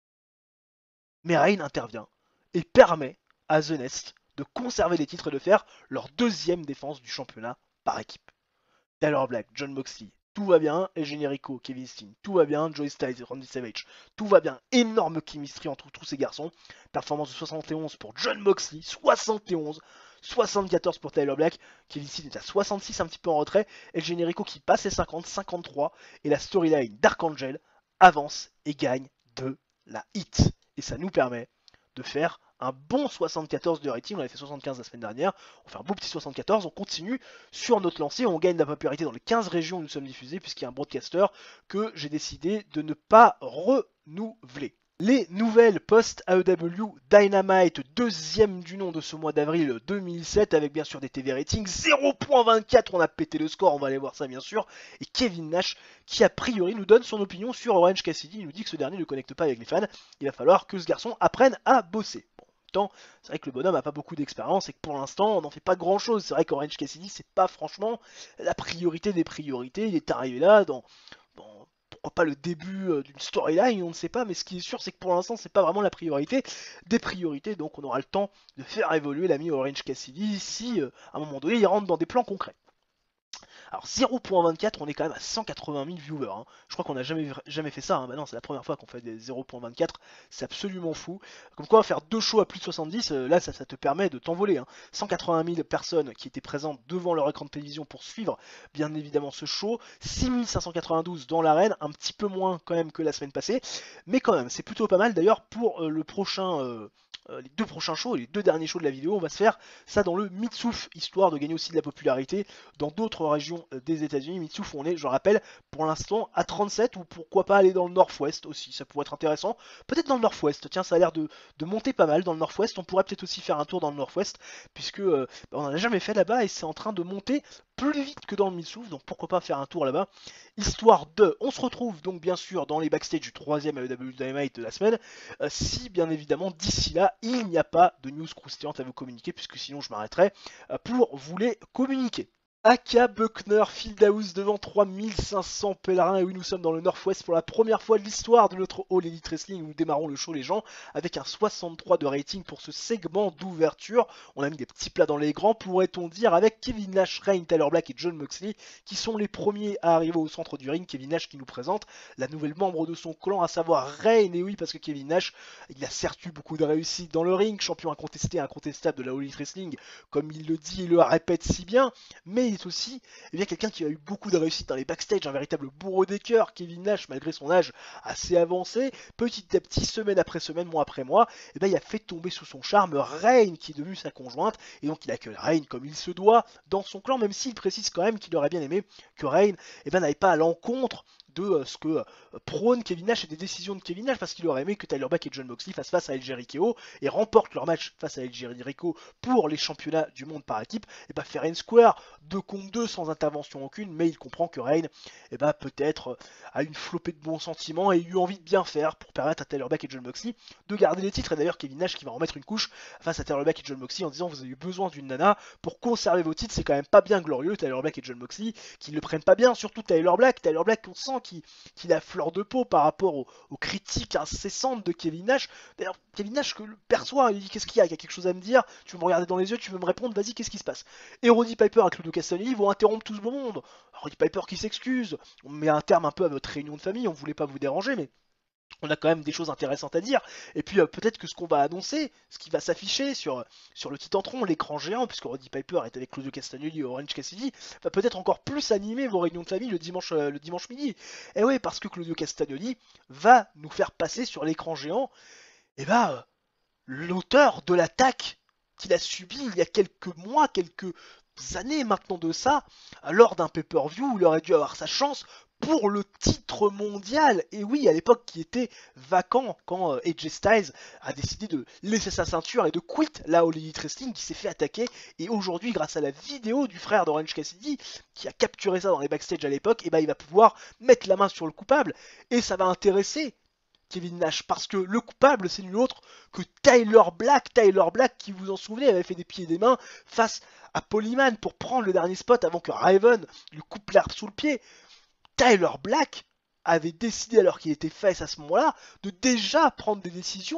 Mais Rain intervient et permet à The Nest de conserver les titres et de faire leur deuxième défense du championnat par équipe. Tyler Black, John Moxley, tout va bien, et Generico, Kevin Steen, tout va bien, Joey Styles, Randy Savage, tout va bien, énorme chemistry entre tous ces garçons, performance de soixante et onze pour John Moxley, soixante et onze, soixante-quatorze pour Tyler Black, Kevin Steen est à soixante-six, un petit peu en retrait, et le Generico qui passe les cinquante, cinquante-trois, et la storyline d'Archangel avance et gagne de la hit. Et ça nous permet de faire un bon soixante-quatorze de rating, on avait fait soixante-quinze la semaine dernière, on fait un beau petit soixante-quatorze, on continue sur notre lancée, on gagne de la popularité dans les quinze régions où nous sommes diffusés, puisqu'il y a un broadcaster que j'ai décidé de ne pas renouveler. Les nouvelles post-A E W Dynamite, deuxième du nom de ce mois d'avril deux mille sept, avec bien sûr des T V ratings, zéro virgule vingt-quatre, on a pété le score, on va aller voir ça bien sûr, et Kevin Nash qui a priori nous donne son opinion sur Orange Cassidy, il nous dit que ce dernier ne connecte pas avec les fans, il va falloir que ce garçon apprenne à bosser. Bon, c'est vrai que le bonhomme n'a pas beaucoup d'expérience et que pour l'instant on n'en fait pas grand chose. C'est vrai qu'Orange Cassidy c'est pas franchement la priorité des priorités. Il est arrivé là dans, dans pourquoi pas le début euh, d'une storyline, on ne sait pas, mais ce qui est sûr c'est que pour l'instant c'est pas vraiment la priorité des priorités, donc on aura le temps de faire évoluer l'ami Orange Cassidy si euh, à un moment donné il rentre dans des plans concrets. Alors zéro virgule vingt-quatre, on est quand même à cent quatre-vingt mille viewers. Hein. Je crois qu'on n'a jamais, jamais fait ça. Hein. Bah non, c'est la première fois qu'on fait des zéro virgule vingt-quatre. C'est absolument fou. Comme quoi, faire deux shows à plus de soixante-dix, euh, là, ça, ça te permet de t'envoler. Hein. cent quatre-vingt mille personnes qui étaient présentes devant leur écran de télévision pour suivre, bien évidemment, ce show. six mille cinq cent quatre-vingt-douze dans l'arène, un petit peu moins quand même que la semaine passée. Mais quand même, c'est plutôt pas mal. D'ailleurs, pour euh, le prochain... Euh, Euh, les deux prochains shows, les deux derniers shows de la vidéo, on va se faire ça dans le Mid-South, histoire de gagner aussi de la popularité dans d'autres régions euh, des États-Unis. Mid-South, on est, je rappelle, pour l'instant à trente-sept, ou pourquoi pas aller dans le Northwest aussi, ça pourrait être intéressant. Peut-être dans le Northwest, tiens, ça a l'air de, de monter pas mal dans le Northwest. On pourrait peut-être aussi faire un tour dans le Northwest, puisque euh, bah, on n'en a jamais fait là-bas et c'est en train de monter plus vite que dans le Mid-South, donc pourquoi pas faire un tour là-bas, histoire de... On se retrouve donc bien sûr dans les backstage du troisième A E W Dynamite de la semaine, euh, si bien évidemment d'ici là, il n'y a pas de news croustillantes à vous communiquer, puisque sinon je m'arrêterai euh, pour vous les communiquer. Aka Buckner, Fieldhouse devant trois mille cinq cents pèlerins, et oui, nous sommes dans le Northwest pour la première fois de l'histoire de notre All Elite Wrestling où nous démarrons le show les gens avec un soixante-trois de rating pour ce segment d'ouverture. On a mis des petits plats dans les grands, pourrait-on dire, avec Kevin Nash, Reign, Tyler Black et Jon Moxley qui sont les premiers à arriver au centre du ring. Kevin Nash qui nous présente la nouvelle membre de son clan, à savoir Reign, et oui, parce que Kevin Nash, il a certes eu beaucoup de réussite dans le ring, champion incontesté, incontestable de la All Elite Wrestling, comme il le dit et le répète si bien, mais il est aussi eh bien, quelqu'un qui a eu beaucoup de réussite dans les backstage, un véritable bourreau des cœurs. Kevin Nash, malgré son âge assez avancé, petit à petit, semaine après semaine, mois après mois, eh bien, il a fait tomber sous son charme Reign, qui est devenu sa conjointe, et donc il accueille Reign comme il se doit dans son clan, même s'il précise quand même qu'il aurait bien aimé que Reign eh ben, n'aille pas à l'encontre de euh, ce que euh, prône Kevin Nash et des décisions de Kevin Nash, parce qu'il aurait aimé que Tyler Black et Jon Moxley fassent face à El Jericho et remportent leur match face à El Jericho pour les championnats du monde par équipe. Et bah faire une square deux contre deux sans intervention aucune, mais il comprend que Reign eh bah, peut-être euh, a une flopée de bons sentiments et eu envie de bien faire pour permettre à Tyler Black et Jon Moxley de garder les titres. Et d'ailleurs Kevin Nash qui va en mettre une couche face à Tyler Black et Jon Moxley en disant vous avez eu besoin d'une nana pour conserver vos titres, c'est quand même pas bien glorieux. Tyler Black et Jon Moxley qui ne le prennent pas bien, surtout Tyler Black. Tyler Black on sent qu'il qu'il a fleur de peau par rapport aux, aux critiques incessantes de Kevin Nash. D'ailleurs, Kevin Nash que le perçoit, il dit qu'est-ce qu'il y a, il y a quelque chose à me dire, tu veux me regarder dans les yeux, tu veux me répondre, vas-y, qu'est-ce qui se passe. Et Roddy Piper et Claudio Castagnoli vont interrompre tout ce beau monde. Roddy Piper qui s'excuse, on met un terme un peu à votre réunion de famille, on voulait pas vous déranger, mais on a quand même des choses intéressantes à dire. Et puis euh, peut-être que ce qu'on va annoncer, ce qui va s'afficher sur, sur le Titantron, l'écran géant, puisque Roddy Piper est avec Claudio Castagnoli et Orange Cassidy, va peut-être encore plus animer vos réunions de famille le dimanche, euh, le dimanche midi. Et oui, parce que Claudio Castagnoli va nous faire passer sur l'écran géant et bah, euh, l'auteur de l'attaque qu'il a subi il y a quelques mois, quelques années maintenant de ça, lors d'un pay-per-view où il aurait dû avoir sa chance pour le titre mondial. Et oui, à l'époque qui était vacant quand euh, A J Styles a décidé de laisser sa ceinture et de quitter la All Elite Wrestling, qui s'est fait attaquer. Et aujourd'hui, grâce à la vidéo du frère d'Orange Cassidy qui a capturé ça dans les backstage à l'époque, et bah, il va pouvoir mettre la main sur le coupable et ça va intéresser Kevin Nash, parce que le coupable c'est nul autre que Tyler Black. Tyler Black qui, vous en souvenez, avait fait des pieds et des mains face à Polyman pour prendre le dernier spot avant que Raven lui coupe l'herbe sous le pied. Tyler Black avait décidé, alors qu'il était face à ce moment-là, de déjà prendre des décisions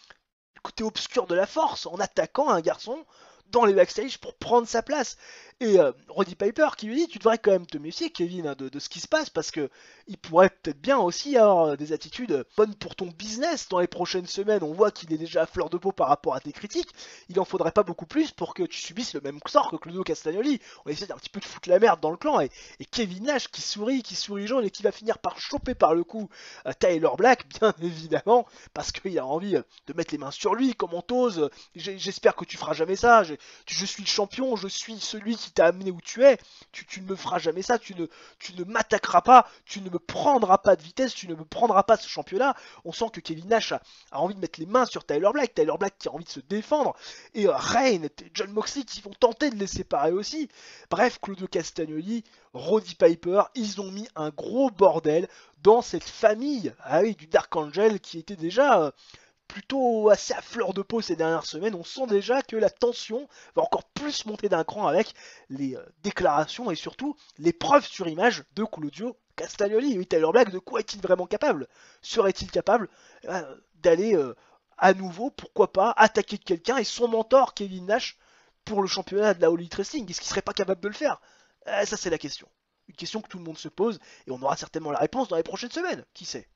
du côté obscur de la force en attaquant un garçon dans les backstage pour prendre sa place. Et euh, Roddy Piper qui lui dit tu devrais quand même te méfier Kevin hein, de, de ce qui se passe, parce que il pourrait peut-être bien aussi avoir des attitudes bonnes pour ton business dans les prochaines semaines. On voit qu'il est déjà à fleur de peau par rapport à tes critiques, il en faudrait pas beaucoup plus pour que tu subisses le même sort que Claudio Castagnoli. On essaie d'un petit peu de foutre la merde dans le clan, et, et Kevin Nash qui sourit, qui sourit jaune et qui va finir par choper par le cou euh, Tyler Black, bien évidemment, parce qu'il a envie euh, de mettre les mains sur lui. Comment t'oses, j'espère que tu feras jamais ça, je, je suis le champion, je suis celui qui t'a amené où tu es, tu, tu ne me feras jamais ça, tu ne, tu ne m'attaqueras pas, tu ne me prendras pas de vitesse, tu ne me prendras pas ce championnat. On sent que Kevin Nash a, a envie de mettre les mains sur Tyler Black, Tyler Black qui a envie de se défendre, et euh, Reign, Jon Moxley qui vont tenter de les séparer aussi. Bref, Claudio Castagnoli, Roddy Piper, ils ont mis un gros bordel dans cette famille, ah oui, du Dark Angel qui était déjà... Euh, plutôt assez à fleur de peau ces dernières semaines. On sent déjà que la tension va encore plus monter d'un cran avec les euh, déclarations et surtout les preuves sur image de Claudio Castagnoli. Oui, Tyler Black, de quoi est-il vraiment capable? Serait-il capable euh, d'aller euh, à nouveau, pourquoi pas, attaquer quelqu'un et son mentor Kevin Nash pour le championnat de la All Elite Wrestling? Est-ce qu'il serait pas capable de le faire? euh, Ça c'est la question. Une question que tout le monde se pose et on aura certainement la réponse dans les prochaines semaines. Qui sait?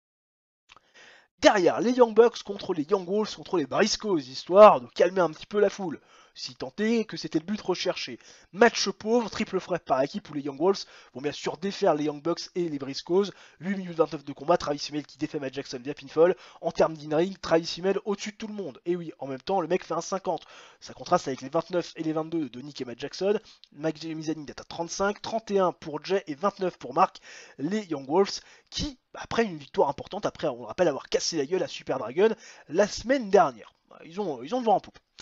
Derrière, les Young Bucks contre les Young Wolves, contre les Briscoes, histoire de calmer un petit peu la foule. Si tant est que c'était le but recherché. Match pauvre, triple frais par équipe où les Young Wolves vont bien sûr défaire les Young Bucks et les Briscoes. huit minutes vingt-neuf de combat, Travis Email qui défait Matt Jackson via pinfall. En termes d'in-ring, Travis Email au-dessus de tout le monde. Et oui, en même temps, le mec fait un cinquante. Ça contraste avec les vingt-neuf et les vingt-deux de Nick et Matt Jackson. Mike Mizanin est à trente-cinq, trente et un pour Jay et vingt-neuf pour Mark. Les Young Wolves qui, après une victoire importante, après on rappelle avoir cassé la gueule à Super Dragon la semaine dernière. Ils ont, ils ont le vent en poupe.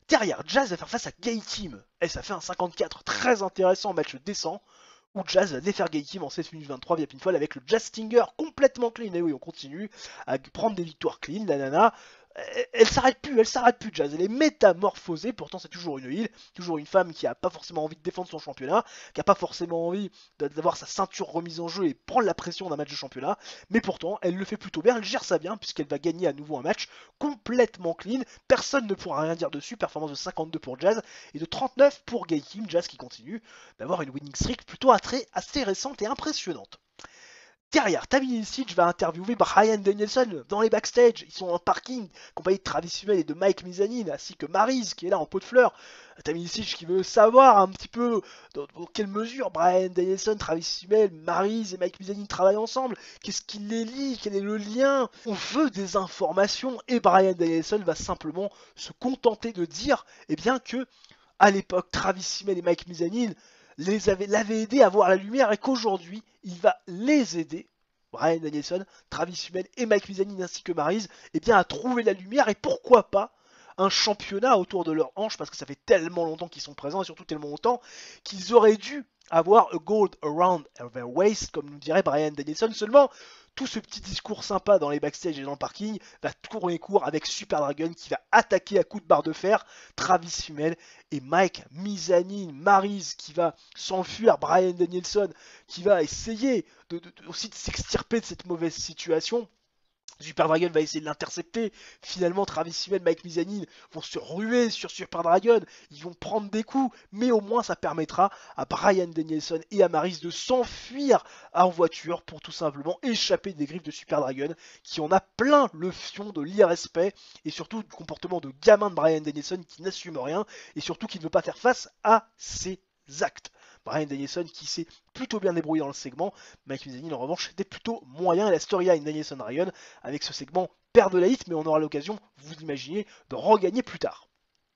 Derrière, Jazz va faire face à Gay Team. Et ça fait un cinquante-quatre très intéressant, match décent, où Jazz va défaire Gay Team en sept minutes vingt-trois via pinfall avec le Jazz Stinger complètement clean. Et oui, on continue à prendre des victoires clean, la nana. Elle s'arrête plus, elle s'arrête plus, Jazz, elle est métamorphosée, pourtant c'est toujours une heel, toujours une femme qui a pas forcément envie de défendre son championnat, qui a pas forcément envie d'avoir sa ceinture remise en jeu et prendre la pression d'un match de championnat, mais pourtant elle le fait plutôt bien, elle gère ça bien puisqu'elle va gagner à nouveau un match complètement clean, personne ne pourra rien dire dessus, performance de cinquante-deux pour Jazz et de trente-neuf pour Gay Team, Jazz qui continue d'avoir une winning streak plutôt assez récente et impressionnante. Derrière, Tammy Siege va interviewer Bryan Danielson dans les backstage. Ils sont en parking, accompagnés de Travis Hummel et de Mike Mizanin, ainsi que Maryse qui est là en pot de fleurs. Tammy Siege qui veut savoir un petit peu dans, dans quelle mesure Bryan Danielson, Travis Hummel, Maryse et Mike Mizanin travaillent ensemble. Qu'est-ce qui les lie? Quel est le lien? On veut des informations et Bryan Danielson va simplement se contenter de dire eh bien que à l'époque, Travis Hummel et Mike Mizanin les avait, l'avait aidé à voir la lumière et qu'aujourd'hui, il va les aider, Bryan Danielson, Travis Hummel et Mike Mizanin ainsi que Maryse, eh bien à trouver la lumière et pourquoi pas un championnat autour de leur hanche parce que ça fait tellement longtemps qu'ils sont présents et surtout tellement longtemps qu'ils auraient dû avoir a gold around their waist comme nous dirait Bryan Danielson. Seulement tout ce petit discours sympa dans les backstage et dans le parking va tourner court avec Super Dragon qui va attaquer à coups de barre de fer Travis Hummel et Mike Mizanin. Maryse qui va s'enfuir, Bryan Danielson qui va essayer de, de, de, aussi de s'extirper de cette mauvaise situation. Super Dragon va essayer de l'intercepter. Finalement, Travis Hummel, Mike Mizanin vont se ruer sur Super Dragon. Ils vont prendre des coups, mais au moins ça permettra à Bryan Danielson et à Maryse de s'enfuir en voiture pour tout simplement échapper des griffes de Super Dragon, qui en a plein le fion de l'irrespect et surtout du comportement de gamin de Bryan Danielson qui n'assume rien et surtout qui ne veut pas faire face à ses actes. Bryan Danielson qui s'est plutôt bien débrouillé dans le segment, Mike Mizanin en revanche était plutôt moyen et la storyline Danielson Ryan avec ce segment perd de la hit mais on aura l'occasion, vous imaginez, de regagner plus tard.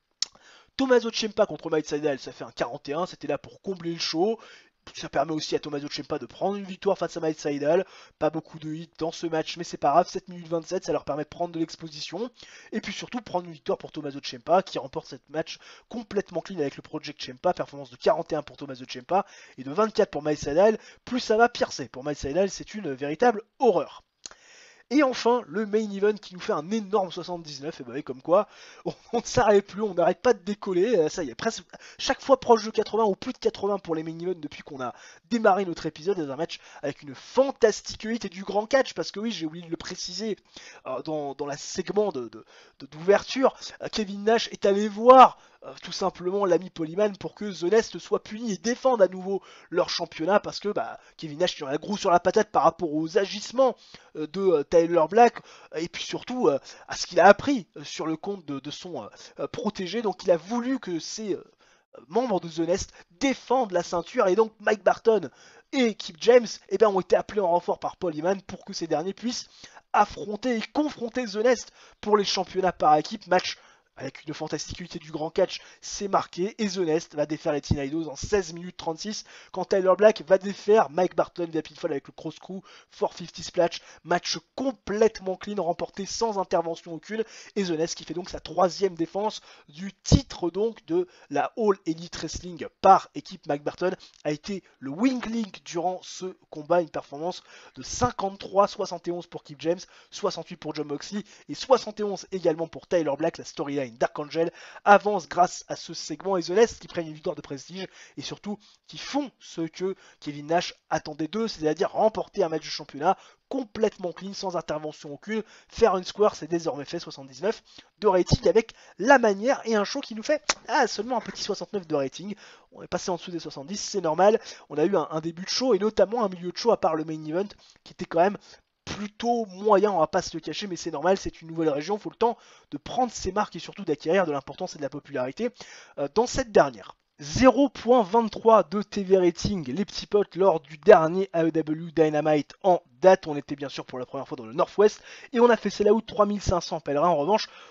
Tommaso Ciampa contre Matt Sydal, ça fait un quarante et un, c'était là pour combler le show. Ça permet aussi à Tommaso Ciampa de prendre une victoire face à Matt Sydal. Pas beaucoup de hits dans ce match, mais c'est pas grave. sept minutes vingt-sept, ça leur permet de prendre de l'exposition. Et puis surtout, prendre une victoire pour Tommaso Ciampa, qui remporte cette match complètement clean avec le Project Ciampa. Performance de quarante et un pour Tommaso Ciampa et de vingt-quatre pour Matt Sydal. Plus ça va, pire c'est. Pour Matt Sydal, c'est une véritable horreur. Et enfin, le main event qui nous fait un énorme soixante-dix-neuf, et bah oui, comme quoi, on, on ne s'arrête plus, on n'arrête pas de décoller, ça y est, presque chaque fois proche de quatre-vingts ou plus de quatre-vingts pour les main events depuis qu'on a démarré notre épisode, dans un match avec une fantastique hit et du grand catch, parce que oui, j'ai oublié de le préciser euh, dans, dans la segment de, de, de, d'ouverture, euh, Kevin Nash est allé voir euh, tout simplement l'ami Polyman pour que The Nest soit puni et défende à nouveau leur championnat, parce que bah, Kevin Nash tient la gros sur la patate par rapport aux agissements euh, de euh, Tyler Black, et puis surtout euh, à ce qu'il a appris euh, sur le compte de, de son euh, protégé. Donc il a voulu que ses euh, membres de The Nest défendent la ceinture, et donc Mike Barton et Kip James eh ben, ont été appelés en renfort par Paul Heyman pour que ces derniers puissent affronter et confronter The Nest pour les championnats par équipe. Match avec une fantasticité du grand catch, c'est marqué, et The Nest va défaire les Teen Idols en seize minutes trente-six, quand Tyler Black va défaire Mike Barton via pinfall avec le cross crew quatre cent cinquante splash, match complètement clean, remporté sans intervention aucune, et The Nest qui fait donc sa troisième défense du titre donc de la All Elite Wrestling par équipe. Mike Barton a été le Wing Link durant ce combat, une performance de cinquante-trois soixante et onze pour Kip James, soixante-huit pour Jon Moxley, et soixante et onze également pour Tyler Black. La storyline Dark Angel avance grâce à ce segment, et The Nest qui prennent une victoire de prestige et surtout qui font ce que Kevin Nash attendait d'eux, c'est-à-dire remporter un match de championnat complètement clean, sans intervention aucune. Faire une square, c'est désormais fait. Soixante-dix-neuf de rating avec la manière, et un show qui nous fait ah, seulement un petit soixante-neuf de rating. On est passé en dessous des soixante-dix, c'est normal. On a eu un, un début de show et notamment un milieu de show à part le main event qui était quand même plutôt moyen, on va pas se le cacher, mais c'est normal, c'est une nouvelle région, il faut le temps de prendre ses marques et surtout d'acquérir de l'importance et de la popularité euh, dans cette dernière. zéro virgule vingt-trois de T V rating, les petits potes, lors du dernier A E W Dynamite en date. On était bien sûr pour la première fois dans le Northwest et on a fait sell out trois mille cinq cents pèlerins. En revanche,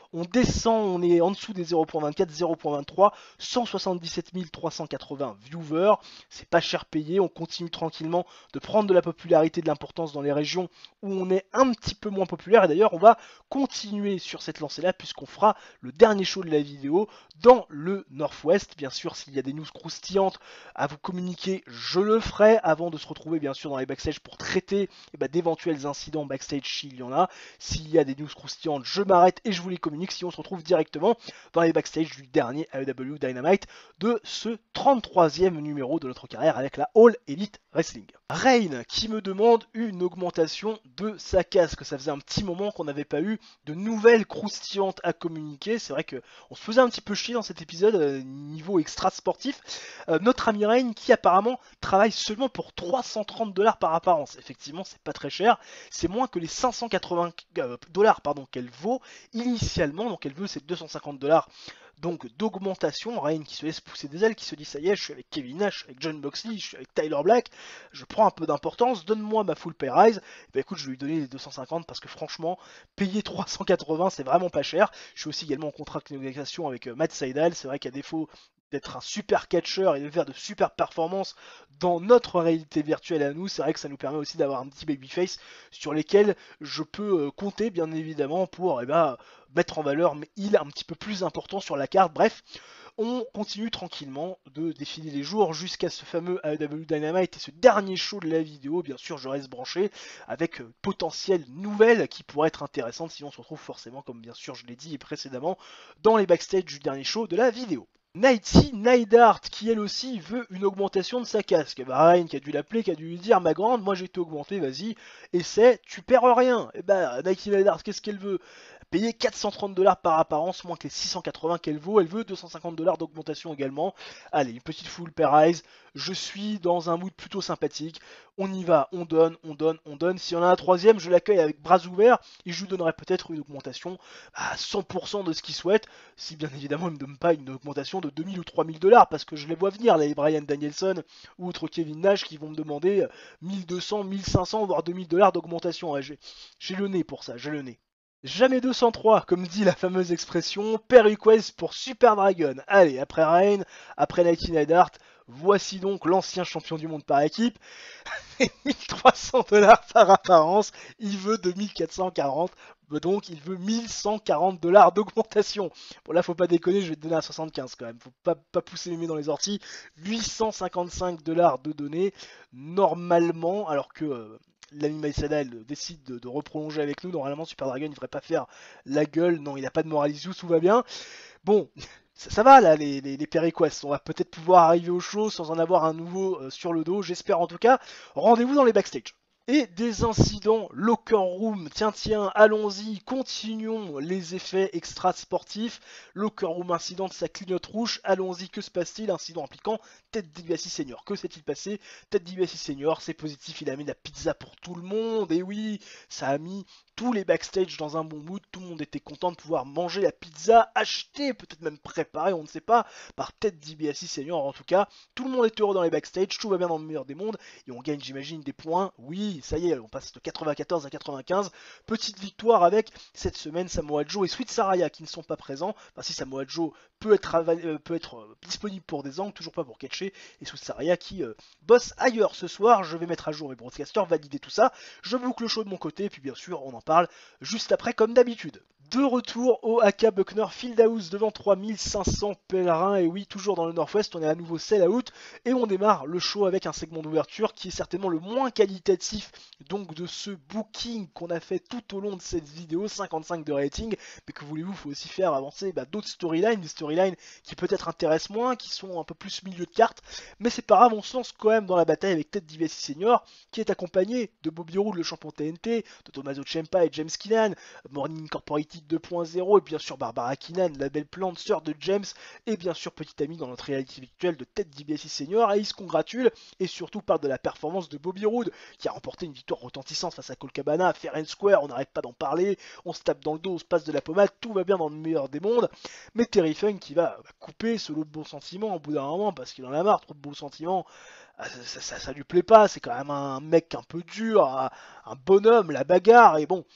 On descend, on est en dessous des zéro virgule vingt-quatre, zéro virgule vingt-trois, cent soixante-dix-sept mille trois cent quatre-vingts viewers. C'est pas cher payé, on continue tranquillement de prendre de la popularité, de l'importance dans les régions où on est un petit peu moins populaire. Et d'ailleurs, on va continuer sur cette lancée-là puisqu'on fera le dernier show de la vidéo dans le Northwest. Bien sûr, s'il y a des news croustillantes à vous communiquer, je le ferai avant de se retrouver bien sûr dans les backstage pour traiter eh ben, d'éventuels incidents backstage s'il y en a. S'il y a des news croustillantes, je m'arrête et je vous les communique. Si on se retrouve directement dans les backstage du dernier A E W Dynamite de ce trente-troisième numéro de notre carrière avec la All Elite Wrestling. Rain qui me demande une augmentation de sa casque. Ça faisait un petit moment qu'on n'avait pas eu de nouvelles croustillantes à communiquer. C'est vrai qu'on se faisait un petit peu chier dans cet épisode euh, niveau extra sportif. Euh, notre ami Rain qui apparemment travaille seulement pour trois cent trente dollars par apparence. Effectivement, c'est pas très cher. C'est moins que les cinq cent quatre-vingts dollars pardon, qu'elle vaut initialement. Donc elle veut ces deux cent cinquante dollars donc d'augmentation. Rain qui se laisse pousser des ailes, qui se dit ça y est, je suis avec Kevin Nash, avec John Moxley, je suis avec Tyler Black, je prends un peu d'importance, donne-moi ma full pay rise. Et bah écoute, je vais lui donner les deux cent cinquante parce que franchement, payer trois cent quatre-vingts c'est vraiment pas cher. Je suis aussi également en contrat de négociation avec Matt Sydal. C'est vrai qu'à défaut d'être un super catcheur et de faire de super performances dans notre réalité virtuelle à nous, c'est vrai que ça nous permet aussi d'avoir un petit babyface sur lesquels je peux compter bien évidemment pour eh ben, mettre en valeur mais il est un petit peu plus important sur la carte. Bref, on continue tranquillement de défiler les jours jusqu'à ce fameux A E W Dynamite et ce dernier show de la vidéo. Bien sûr, je reste branché avec euh, potentielles nouvelles qui pourraient être intéressantes si on se retrouve forcément, comme bien sûr je l'ai dit précédemment, dans les backstage du dernier show de la vidéo. Nighty Neidhart qui elle aussi veut une augmentation de sa casque. Bah Rain qui a dû l'appeler, qui a dû lui dire ma grande, moi j'ai été augmenté, vas-y, essaie, tu perds rien. Et bah Nighty Neidhart, qu'est-ce qu'elle veut? Payer quatre cent trente dollars par apparence, moins que les six cent quatre-vingts qu'elle vaut. Elle veut deux cent cinquante dollars d'augmentation également. Allez, une petite full pair eyes. Je suis dans un mood plutôt sympathique. On y va, on donne, on donne, on donne. Si on a un troisième, je l'accueille avec bras ouverts et je lui donnerai peut-être une augmentation à cent pour cent de ce qu'il souhaite. Si bien évidemment, il ne me donne pas une augmentation de deux mille ou trois mille dollars parce que je les vois venir, les Bryan Danielson ou autres Kevin Nash qui vont me demander mille deux cents, mille cinq cents, voire deux mille dollars d'augmentation. J'ai le nez pour ça, j'ai le nez. Jamais deux cent trois, comme dit la fameuse expression, pay request pour Super Dragon. Allez, après Rain, après Nighty Neidhart, voici donc l'ancien champion du monde par équipe. mille trois cents dollars par apparence, il veut deux mille quatre cent quarante, donc il veut mille cent quarante dollars d'augmentation. Bon là faut pas déconner, je vais te donner à soixante-quinze quand même, faut pas, pas pousser les mains dans les orties. huit cent cinquante-cinq dollars de données, normalement, alors que... Euh, l'ami Maïsadal décide de, de reprolonger avec nous. Normalement, Super Dragon, il devrait pas faire la gueule. Non, il n'a pas de moralisou, tout va bien. Bon, ça, ça va là, les, les, les Periquests. On va peut-être pouvoir arriver au show sans en avoir un nouveau euh, sur le dos. J'espère en tout cas. Rendez-vous dans les backstage. Et des incidents locker room, tiens tiens, allons-y, continuons les effets extra sportifs. Locker room incident de sa clignote rouge, allons-y, que se passe-t-il? Incident impliquant Ted DiBiase Senior. Que s'est-il passé? Ted DiBiase Senior, c'est positif, il a mis de la pizza pour tout le monde, et oui, ça a mis tous les backstage dans un bon mood, tout le monde était content de pouvoir manger la pizza, achetée, peut-être même préparée, on ne sait pas, par Ted DiBiase Senior en tout cas. Tout le monde est heureux dans les backstage, tout va bien dans le meilleur des mondes, et on gagne j'imagine des points, oui, ça y est, on passe de quatre-vingt-quatorze à quatre-vingt-quinze, petite victoire avec cette semaine Samoa Joe et Sweet Saraya qui ne sont pas présents, enfin si Samoa Joe peut être, euh, peut être euh, disponible pour des angles, toujours pas pour catcher, et Sweet Saraya qui euh, bosse ailleurs ce soir, je vais mettre à jour mes broadcasters, valider tout ça, je boucle le show de mon côté, et puis bien sûr on en parle juste après comme d'habitude. De retour au A K Buckner Fieldhouse devant trois mille cinq cents pèlerins, et oui, toujours dans le Northwest, on est à nouveau sell out, et on démarre le show avec un segment d'ouverture qui est certainement le moins qualitatif donc de ce booking qu'on a fait tout au long de cette vidéo, cinquante-cinq de rating, mais que voulez-vous, il faut aussi faire avancer bah, d'autres storylines, des storylines qui peut-être intéressent moins, qui sont un peu plus milieu de carte, mais c'est pas grave, on se lance quand même dans la bataille avec Ted DiBiase Senior, qui est accompagné de Bobby Roode, le champion T N T, de Tommaso Ciampa et James Keenan, Morning Incorporated deux point zéro, et bien sûr Barbara Keenan, la belle plante sœur de James, et bien sûr petite amie dans notre réalité virtuelle de Ted DiBiase Senior, et il se congratule, et surtout parle de la performance de Bobby Roode, qui a remporté une victoire retentissante face à Colt Cabana, Fair and Square, on n'arrête pas d'en parler, on se tape dans le dos, on se passe de la pommade, tout va bien dans le meilleur des mondes, mais Terry Funk qui va couper ce lot de bons sentiments au bout d'un moment, parce qu'il en a marre, trop de bons sentiments, ça, ça, ça, ça lui plaît pas, c'est quand même un mec un peu dur, un bonhomme, la bagarre, et bon...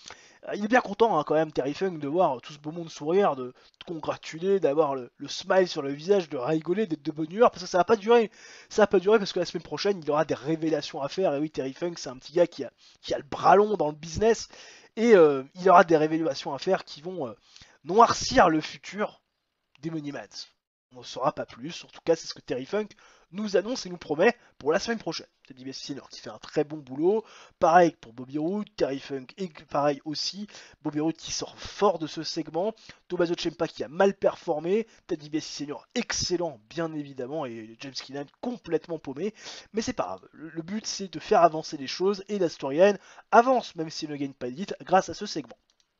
Euh, il est bien content hein, quand même, Terry Funk, de voir tout ce beau monde sourire, de, de congratuler, d'avoir le, le smile sur le visage, de rigoler, d'être de bonne humeur, parce que ça va pas durer. Ça va pas durer parce que la semaine prochaine, il aura des révélations à faire. Et oui, Terry Funk, c'est un petit gars qui a, qui a le bras long dans le business, et euh, il aura des révélations à faire qui vont euh, noircir le futur des Money Mans. On n'en saura pas plus, en tout cas c'est ce que Terry Funk nous annonce et nous promet pour la semaine prochaine. Ted DiBiase Senior qui fait un très bon boulot, pareil pour Bobby Roode, Terry Funk et pareil aussi, Bobby Roode qui sort fort de ce segment, Tommaso Ciampa qui a mal performé, Ted DiBiase Senior excellent bien évidemment et James Keenan complètement paumé, mais c'est pas grave, le, le but c'est de faire avancer les choses et la storyline avance même s'il ne gagne pas d'élite grâce à ce segment.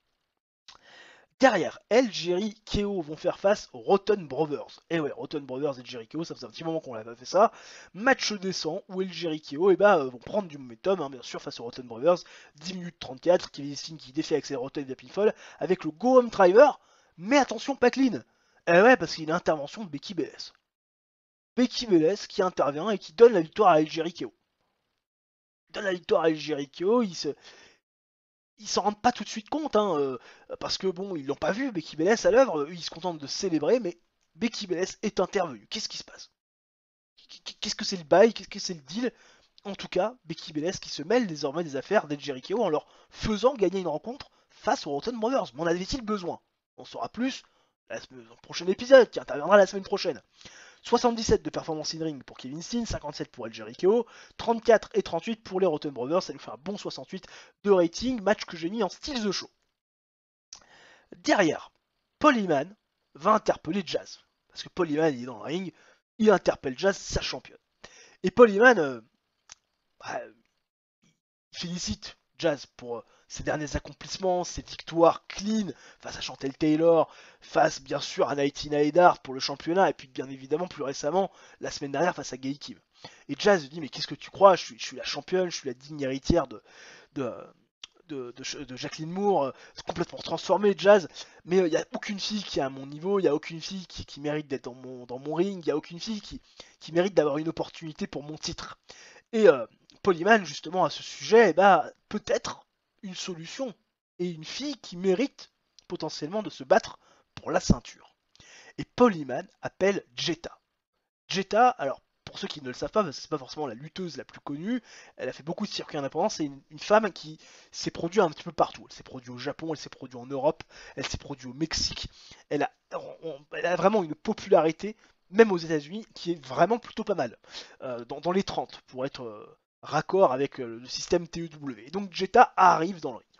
Derrière, El, Jerry, Keo vont faire face aux Rotten Brothers. Et ouais, Rotten Brothers et Jerry Keo, ça faisait un petit moment qu'on n'avait pas fait ça. Match décent où El, Jerry, Keo eh ben, euh, vont prendre du momentum, hein, bien sûr, face aux Rotten Brothers. dix minutes trente-quatre, Kevin Steen qui défait avec ses Rotten via pinfall, avec le Go Home Driver. Mais attention, pas clean. Eh ouais, parce qu'il y a une intervention de Becky Bélez. Becky Bélez qui intervient et qui donne la victoire à El, Jerry, Keo. Il donne la victoire à El, Jerry, Keo, il se... Ils s'en rendent pas tout de suite compte, hein, euh, parce que bon, ils l'ont pas vu, Becky Bélez à l'œuvre, ils se contentent de célébrer, mais Becky Bélez est intervenue. Qu'est-ce qui se passe? Qu'est-ce que c'est le bail? Qu'est-ce que c'est le deal? En tout cas, Becky Bélez qui se mêle désormais des affaires d'El Jericho en leur faisant gagner une rencontre face aux Rotten Brothers. Mais en avait-il besoin? On saura plus dans le prochain épisode qui interviendra la semaine prochaine. soixante-dix-sept de performance in-ring pour Kevin Steen, cinquante-sept pour El Jericho, trente-quatre et trente-huit pour les Rotten Brothers, ça nous fait un bon soixante-huit de rating, match que j'ai mis en style The Show. Derrière, Paul Heyman va interpeller Jazz, parce que Paul Heyman il est dans le ring, il interpelle Jazz, sa championne. Et Paul Heyman, euh, bah, il félicite Jazz pour euh, ses derniers accomplissements, ses victoires clean face à Chantel Taylor, face bien sûr à Nighty Neidhart pour le championnat, et puis bien évidemment plus récemment, la semaine dernière face à Gail Kim. Et Jazz dit mais qu'est-ce que tu crois, je suis, je suis la championne, je suis la digne héritière de, de, de, de, de Jacqueline Moore, euh, complètement transformée Jazz, mais il euh, n'y a aucune fille qui est à mon niveau, il n'y a aucune fille qui, qui mérite d'être dans mon, dans mon ring, il n'y a aucune fille qui, qui mérite d'avoir une opportunité pour mon titre. Et euh, Paul Heyman, justement, à ce sujet, eh ben, peut-être une solution et une fille qui mérite potentiellement de se battre pour la ceinture. Et Paul Heyman appelle Jetta. Jetta, alors pour ceux qui ne le savent pas, parce que c'est pas forcément la lutteuse la plus connue, elle a fait beaucoup de circuits indépendants, c'est une, une femme qui s'est produite un petit peu partout. Elle s'est produite au Japon, elle s'est produite en Europe, elle s'est produite au Mexique. Elle a, on, elle a vraiment une popularité, même aux États-Unis, qui est vraiment plutôt pas mal. Euh, dans, dans les trente, pour être euh, raccord avec euh, le système T E W. Et donc Jetta arrive dans le ring.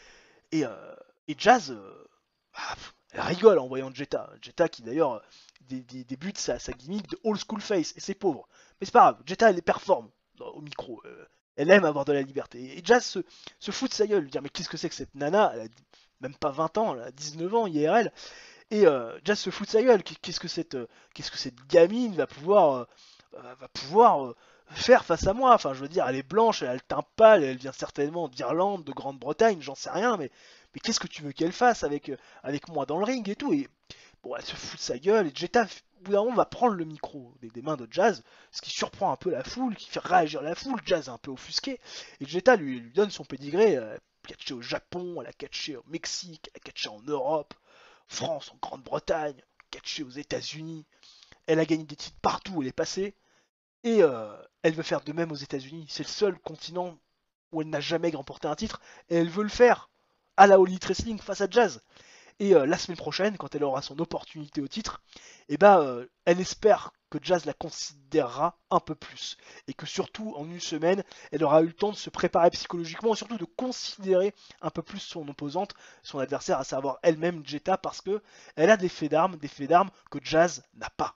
Et, euh, et Jazz, euh, bah, elle rigole en voyant Jetta. Jetta qui d'ailleurs débute sa, sa gimmick de old school face, et c'est pauvre. Mais c'est pas grave, Jetta elle performe au micro. Euh, elle aime avoir de la liberté. Et Jazz se, se fout de sa gueule, lui dire mais qu'est-ce que c'est que cette nana? Elle a même pas vingt ans, elle a dix-neuf ans I R L. Et euh, Jazz se fout de sa gueule. Qu'est-ce que cette, qu'est-ce que cette gamine va pouvoir, euh, va pouvoir euh, faire face à moi? Enfin, je veux dire, elle est blanche, elle a le teint pâle, elle vient certainement d'Irlande, de Grande-Bretagne, j'en sais rien, mais, mais qu'est-ce que tu veux qu'elle fasse avec, avec moi dans le ring et tout? Et bon, elle se fout de sa gueule, et Jetta, au bout d'un moment, va prendre le micro des, des mains de Jazz, ce qui surprend un peu la foule, qui fait réagir la foule. Jazz est un peu offusqué, et Jetta lui, lui donne son pédigré. Elle a catché au Japon, elle a catché au Mexique, elle a catché en Europe, France, en Grande-Bretagne, catché aux États-Unis. Elle a gagné des titres partout où elle est passée. Et euh, elle veut faire de même aux États-Unis. C'est le seul continent où elle n'a jamais remporté un titre. Et elle veut le faire à la All Elite Wrestling face à Jazz. Et euh, la semaine prochaine, quand elle aura son opportunité au titre, et eh ben, euh, elle espère que Jazz la considérera un peu plus. Et que surtout, en une semaine, elle aura eu le temps de se préparer psychologiquement et surtout de considérer un peu plus son opposante, son adversaire, à savoir elle-même Jetta, parce que elle a des faits d'armes, des faits d'armes que Jazz n'a pas.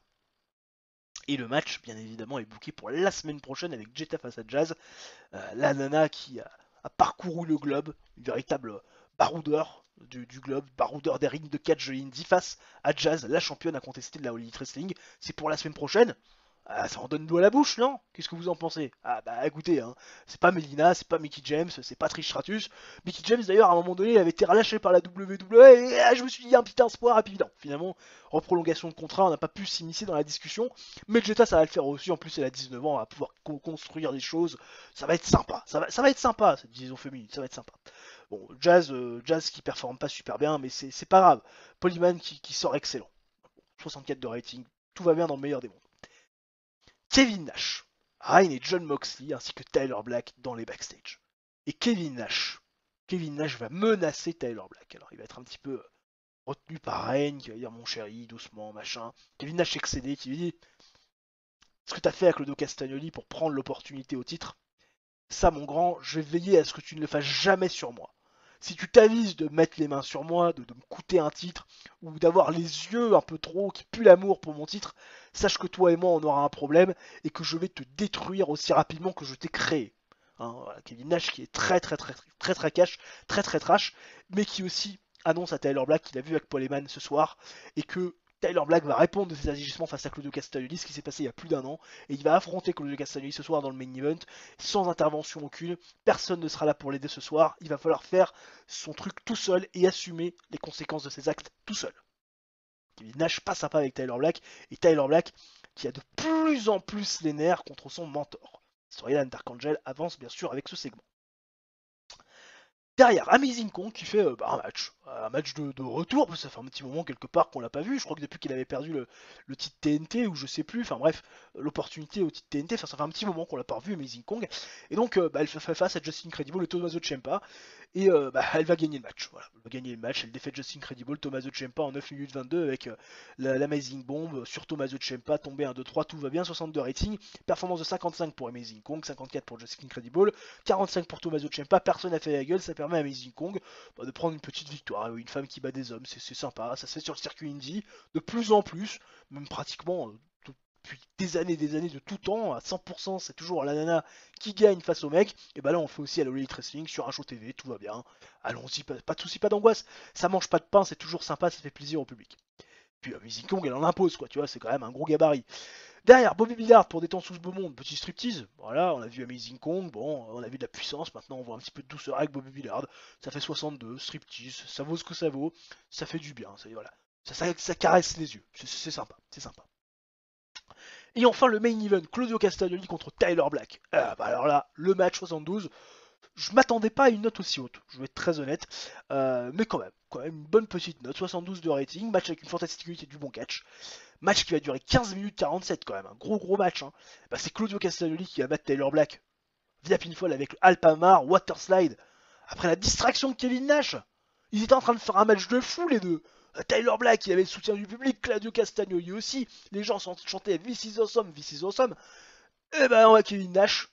Et le match, bien évidemment, est booké pour la semaine prochaine avec Jetta face à Jazz. Euh, la nana qui a, a parcouru le globe, une véritable baroudeur du, du globe, baroudeur des rings de catch de Indy face à Jazz, la championne incontestée de la All Elite Wrestling. C'est pour la semaine prochaine. Ah, ça en donne l'eau à la bouche, non? Qu'est-ce que vous en pensez? Ah bah écoutez, hein, c'est pas Melina, c'est pas Mickey James, c'est pas Trish Stratus. Mickey James d'ailleurs à un moment donné il avait été relâché par la W W E et ah, je me suis dit il y a un petit espoir et puis non, finalement en prolongation de contrat on n'a pas pu s'immiscer dans la discussion. Mais Jetta ça va le faire aussi, en plus elle a dix-neuf ans, on va pouvoir co construire des choses, ça va être sympa, ça va, ça va être sympa cette division féminine, ça va être sympa. Bon, Jazz, euh, Jazz qui performe pas super bien, mais c'est pas grave. Polyman qui, qui sort excellent. soixante-quatre de rating, tout va bien dans le meilleur des mondes. Kevin Nash, Ryan et John Moxley, ainsi que Tyler Black dans les backstage. Et Kevin Nash, Kevin Nash va menacer Tyler Black. Alors il va être un petit peu retenu par Ryan, qui va dire mon chéri, doucement, machin. Kevin Nash excédé, qui lui dit ce que t'as fait avec le dos Castagnoli pour prendre l'opportunité au titre, ça mon grand, je vais veiller à ce que tu ne le fasses jamais sur moi. Si tu t'avises de mettre les mains sur moi, de, de me coûter un titre, ou d'avoir les yeux un peu trop qui puent l'amour pour mon titre, sache que toi et moi on aura un problème et que je vais te détruire aussi rapidement que je t'ai créé. Hein, voilà, Kevin Nash qui est très très très très très très cash, très très trash, mais qui aussi annonce à Tyler Black qu'il a vu avec Paul Heyman ce soir et que Tyler Black va répondre de ses agissements face à Claudio Castagnoli, ce qui s'est passé il y a plus d'un an, et il va affronter Claudio Castagnoli ce soir dans le main event, sans intervention aucune, personne ne sera là pour l'aider ce soir, il va falloir faire son truc tout seul et assumer les conséquences de ses actes tout seul. Kevin Nash pas sympa avec Tyler Black, et Tyler Black qui a de plus en plus les nerfs contre son mentor. Storyline Dark Angel avance bien sûr avec ce segment. Derrière, Amazing Kong qui fait euh, bah, un match, un match de, de retour, parce que ça fait un petit moment quelque part qu'on l'a pas vu, je crois que depuis qu'il avait perdu le, le titre T N T, ou je sais plus, enfin bref, l'opportunité au titre T N T, ça fait un petit moment qu'on l'a pas revu, Amazing Kong, et donc euh, bah, elle fait face à Justin Credible et Tommaso Ciampa, et euh, bah, elle va gagner le match, voilà, elle va gagner le match, elle défait Justin Credible, Tommaso Ciampa en neuf minutes vingt-deux avec euh, l'Amazing Bomb sur Tommaso Ciampa, tombé un deux trois, tout va bien, soixante-deux rating, performance de cinquante-cinq pour Amazing Kong, cinquante-quatre pour Justin Credible, quarante-cinq pour Tommaso Ciampa, personne n'a fait la gueule, ça permet à Amazing Kong bah, de prendre une petite victoire. Une femme qui bat des hommes, c'est sympa, ça se fait sur le circuit indie, de plus en plus, même pratiquement euh, depuis des années des années de tout temps, à cent pour cent c'est toujours la nana qui gagne face au mec, et bah là on le fait aussi à l'Olite Wrestling sur un show T V, tout va bien, allons-y, pas, pas de soucis, pas d'angoisse, ça mange pas de pain, c'est toujours sympa, ça fait plaisir au public. Puis Amazing Kong elle en impose quoi, tu vois, c'est quand même un gros gabarit. Derrière, Bobby Billard pour détendre sous ce beau monde, petit striptease. Voilà, on a vu Amazing Kong, bon, on a vu de la puissance, maintenant on voit un petit peu de douceur avec Bobby Billard. Ça fait soixante-deux, striptease, ça vaut ce que ça vaut, ça fait du bien, ça, voilà. ça, ça, ça caresse les yeux, c'est sympa, c'est sympa. Et enfin le main event, Claudio Castagnoli contre Tyler Black. Ah, bah alors là, le match soixante-douze, je m'attendais pas à une note aussi haute, je vais être très honnête, euh, mais quand même, quand même une bonne petite note, soixante-douze de rating, match avec une fantastique unité et du bon catch. Match qui va durer quinze minutes quarante-sept quand même, un gros gros match. Hein. Bah, c'est Claudio Castagnoli qui va battre Tyler Black via pinfall avec le Alpamar Waterslide. Après la distraction de Kevin Nash, ils étaient en train de faire un match de fou les deux. Tyler Black, il avait le soutien du public, Claudio Castagnoli aussi. Les gens chantaient This is awesome, this is awesome. Et ben ouais, Kevin Nash,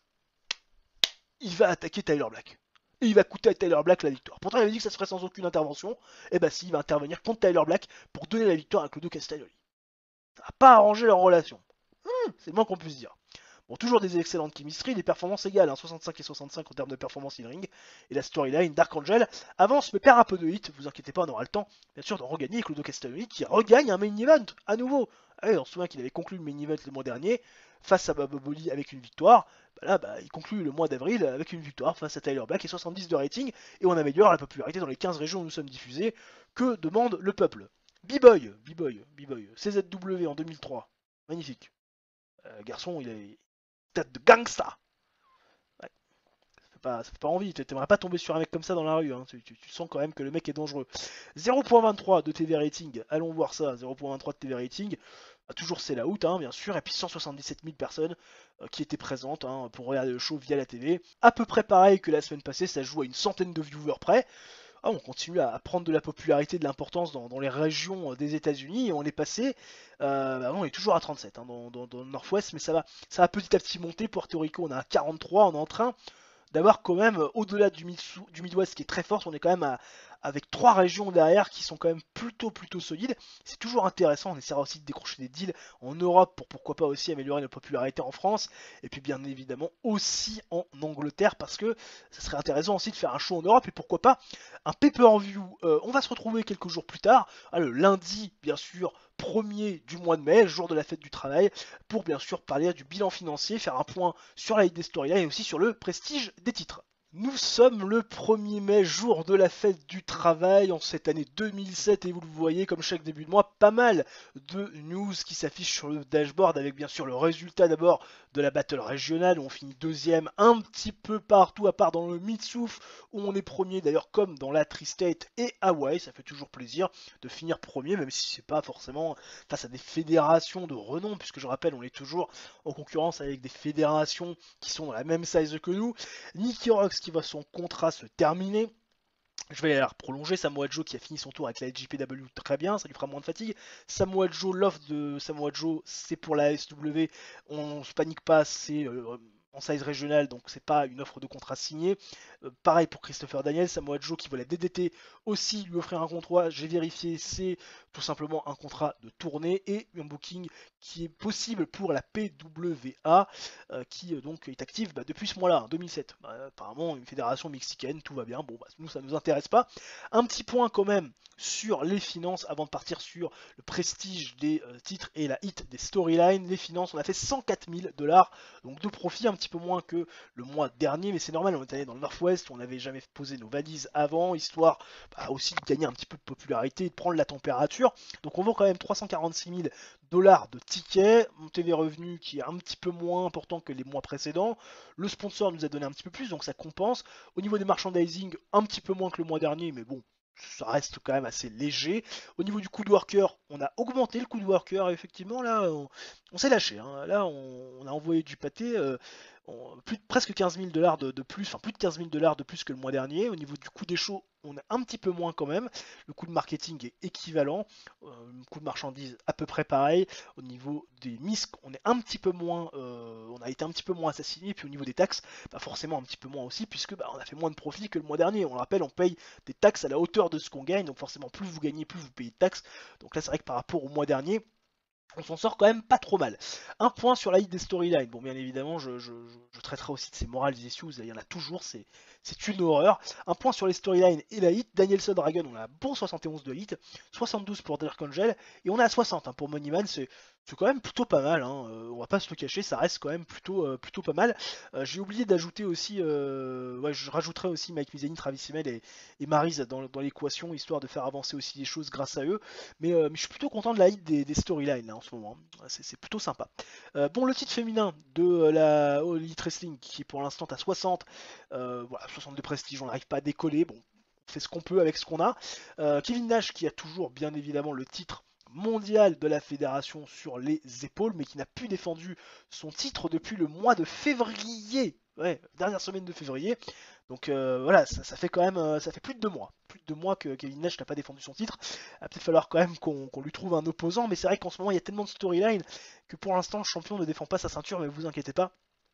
il va attaquer Tyler Black. Et il va coûter à Tyler Black la victoire. Pourtant, il avait dit que ça se ferait sans aucune intervention. Et bah si, il va intervenir contre Tyler Black pour donner la victoire à Claudio Castagnoli. Ça n'a pas arrangé leur relation. Hum, c'est le moins qu'on puisse dire. Bon, toujours des excellentes chemistry, des performances égales, hein, soixante-cinq et soixante-cinq en termes de performance in-ring. Et la storyline, Dark Angel avance mais perd un peu de hit, vous inquiétez pas, on aura le temps, bien sûr, de regagner Claudio Castagnoli qui regagne un main event à nouveau. Ah oui, on se souvient qu'il avait conclu le main event le mois dernier face à Baba Bully avec une victoire. Bah là, bah, il conclut le mois d'avril avec une victoire face à Tyler Black et soixante-dix de rating. Et on améliore la popularité dans les quinze régions où nous sommes diffusés. Que demande le peuple? B-Boy, B-Boy, B-Boy, C Z W en deux mille trois. Magnifique. Euh, garçon, il est tête de gangsta. Ouais. Ça fait pas, ça fait pas envie. T'aimerais pas tomber sur un mec comme ça dans la rue. Hein. Tu, tu, tu sens quand même que le mec est dangereux. zéro virgule vingt-trois de T V rating. Allons voir ça. zéro virgule vingt-trois de T V rating. Bah, toujours c'est la out, hein, bien sûr. Et puis cent soixante-dix-sept mille personnes euh, qui étaient présentes hein, pour regarder le show via la T V. À peu près pareil que la semaine passée. Ça joue à une centaine de viewers près. Ah, on continue à prendre de la popularité, de l'importance dans, dans les régions des États-Unis et on est passé, euh, bah on est toujours à trente-sept hein, dans, dans, dans le Nord-Ouest, mais ça va, ça va petit à petit monter. Puerto Rico, on est à quarante-trois, on est en train d'avoir quand même, au-delà du, mid du Midwest qui est très fort, on est quand même à, avec trois régions derrière qui sont quand même plutôt plutôt solides. C'est toujours intéressant, on essaiera aussi de décrocher des deals en Europe pour pourquoi pas aussi améliorer notre popularité en France, et puis bien évidemment aussi en Angleterre, parce que ça serait intéressant aussi de faire un show en Europe, et pourquoi pas un pay-per-view. Euh, on va se retrouver quelques jours plus tard, ah, le lundi bien sûr, premier du mois de mai, jour de la fête du travail, pour bien sûr parler du bilan financier, faire un point sur la ligue des storylines et aussi sur le prestige des titres. Nous sommes le premier mai, jour de la fête du travail en cette année deux mille sept et vous le voyez comme chaque début de mois, pas mal de news qui s'affichent sur le dashboard avec bien sûr le résultat d'abord de la battle régionale où on finit deuxième un petit peu partout à part dans le Mid-South où on est premier d'ailleurs comme dans la Tri-State et Hawaii, ça fait toujours plaisir de finir premier même si c'est pas forcément face à des fédérations de renom puisque je rappelle on est toujours en concurrence avec des fédérations qui sont dans la même size que nous. Nicky Rocks qui voit son contrat se terminer. Je vais alors prolonger Samoa Joe qui a fini son tour avec la L J P W très bien, ça lui fera moins de fatigue. Samoa Joe, l'offre de Samoa Joe, c'est pour la S W, on se panique pas, c'est euh, en size régional, donc c'est pas une offre de contrat signée. Euh, pareil pour Christopher Daniel, Samoa Joe qui voit la D D T aussi lui offrir un contrat, j'ai vérifié, c'est tout simplement un contrat de tournée et un booking qui est possible pour la P W A euh, qui euh, donc est active bah, depuis ce mois-là, hein, deux mille sept. Bah, apparemment une fédération mexicaine, tout va bien, bon bah, nous ça nous intéresse pas. Un petit point quand même sur les finances avant de partir sur le prestige des euh, titres et la hit des storylines. Les finances, on a fait cent quatre mille dollars, donc de profit, un petit peu moins que le mois dernier, mais c'est normal, on est allé dans le Northwest, on n'avait jamais posé nos valises avant, histoire bah, aussi de gagner un petit peu de popularité et de prendre la température. Donc on vaut quand même trois cent quarante-six mille dollars de tickets, mon T V revenu qui est un petit peu moins important que les mois précédents. Le sponsor nous a donné un petit peu plus, donc ça compense. Au niveau des merchandising, un petit peu moins que le mois dernier, mais bon, ça reste quand même assez léger. Au niveau du coût de worker, on a augmenté le coût de worker, effectivement, là, on, on s'est lâché. Hein. Là, on, on, a envoyé du pâté, euh, on, plus de, presque quinze mille dollars de, de plus, enfin plus de quinze mille dollars de plus que le mois dernier. Au niveau du coût des shows, on a un petit peu moins quand même. Le coût de marketing est équivalent, euh, le coût de marchandise à peu près pareil. Au niveau des M I S C, on est un petit peu moins, euh, on a été un petit peu moins assassiné. Puis au niveau des taxes, bah forcément un petit peu moins aussi, puisque bah, on a fait moins de profit que le mois dernier. On le rappelle, on paye des taxes à la hauteur de ce qu'on gagne, donc forcément plus vous gagnez, plus vous payez de taxes. Donc là c'est vrai que par rapport au mois dernier, on s'en sort quand même pas trop mal. Un point sur la hit des storylines. Bon, bien évidemment, je, je, je traiterai aussi de ces morales issues. Il y en a toujours, c'est une horreur. Un point sur les storylines et la hit. Danielson Dragon, on a un bon soixante et onze de hit, soixante-douze pour Dark Angel, et on est à soixante hein, pour Moneyman. C'est quand même plutôt pas mal. Hein. Euh, on va pas se le cacher, ça reste quand même plutôt, euh, plutôt pas mal. Euh, J'ai oublié d'ajouter aussi, euh, ouais, je rajouterai aussi Mike Mizani, Travis Emel et, et Maryse dans, dans l'équation, histoire de faire avancer aussi les choses grâce à eux. Mais, euh, mais je suis plutôt content de la hit des, des storylines là, en ce moment. C'est plutôt sympa. Euh, bon, le titre féminin de la All Elite Wrestling qui pour l'instant à soixante, euh, voilà, soixante de prestige, on n'arrive pas à décoller. Bon, on fait ce qu'on peut avec ce qu'on a. Euh, Kevin Nash qui a toujours bien évidemment le titre mondial de la fédération sur les épaules, mais qui n'a plus défendu son titre depuis le mois de février. Ouais, dernière semaine de février. Donc euh, voilà, ça, ça fait quand même, euh, ça fait plus de deux mois, plus de deux mois que Kevin Nash n'a pas défendu son titre. Il va peut-être falloir quand même qu'on qu'on lui trouve un opposant, mais c'est vrai qu'en ce moment il y a tellement de storylines que pour l'instant le champion ne défend pas sa ceinture, mais vous inquiétez pas,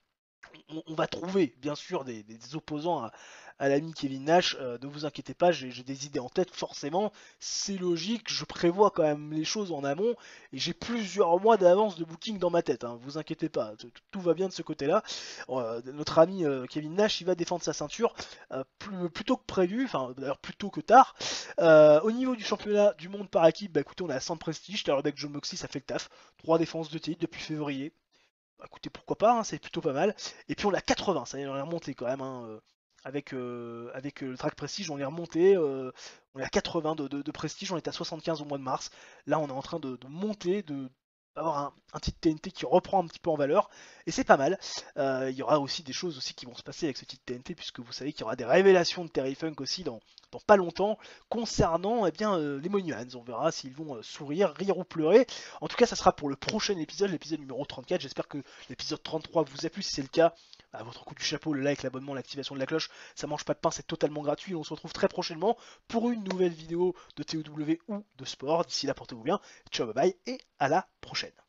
on, on va trouver bien sûr des, des opposants à, à l'ami Kevin Nash, euh, ne vous inquiétez pas, j'ai des idées en tête forcément, c'est logique, je prévois quand même les choses en amont, et j'ai plusieurs mois d'avance de booking dans ma tête, hein, vous inquiétez pas, tout, tout va bien de ce côté-là. Euh, notre ami euh, Kevin Nash, il va défendre sa ceinture euh, plus, plus tôt que prévu, enfin d'ailleurs plus tôt que tard. Euh, au niveau du championnat du monde par équipe, bah écoutez, on a cent prestige, tout à l'heure avec John Moxley, ça fait le taf, trois défenses de titre depuis février. Bah, écoutez, pourquoi pas, hein, c'est plutôt pas mal. Et puis on a quatre-vingts, ça y est, on est remonté quand même. Hein, euh, avec, euh, avec euh, le track prestige, on est remonté. Euh, on est à quatre-vingts de, de, de prestige, on était à soixante-quinze au mois de mars. Là, on est en train de, de monter, de d'avoir un, un titre T N T qui reprend un petit peu en valeur. Et c'est pas mal. Euh, Il y aura aussi des choses aussi qui vont se passer avec ce titre T N T, puisque vous savez qu'il y aura des révélations de Terry Funk aussi dans, dans pas longtemps concernant eh bien, euh, les Monumans. On verra s'ils vont euh, sourire, rire ou pleurer. En tout cas, ça sera pour le prochain épisode, l'épisode numéro trente-quatre. J'espère que l'épisode trente-trois vous a plu. Si c'est le cas, à votre coup du chapeau, le like, l'abonnement, l'activation de la cloche, ça mange pas de pain, c'est totalement gratuit. On se retrouve très prochainement pour une nouvelle vidéo de T O W ou de sport. D'ici là, portez-vous bien. Ciao, bye bye et à la prochaine.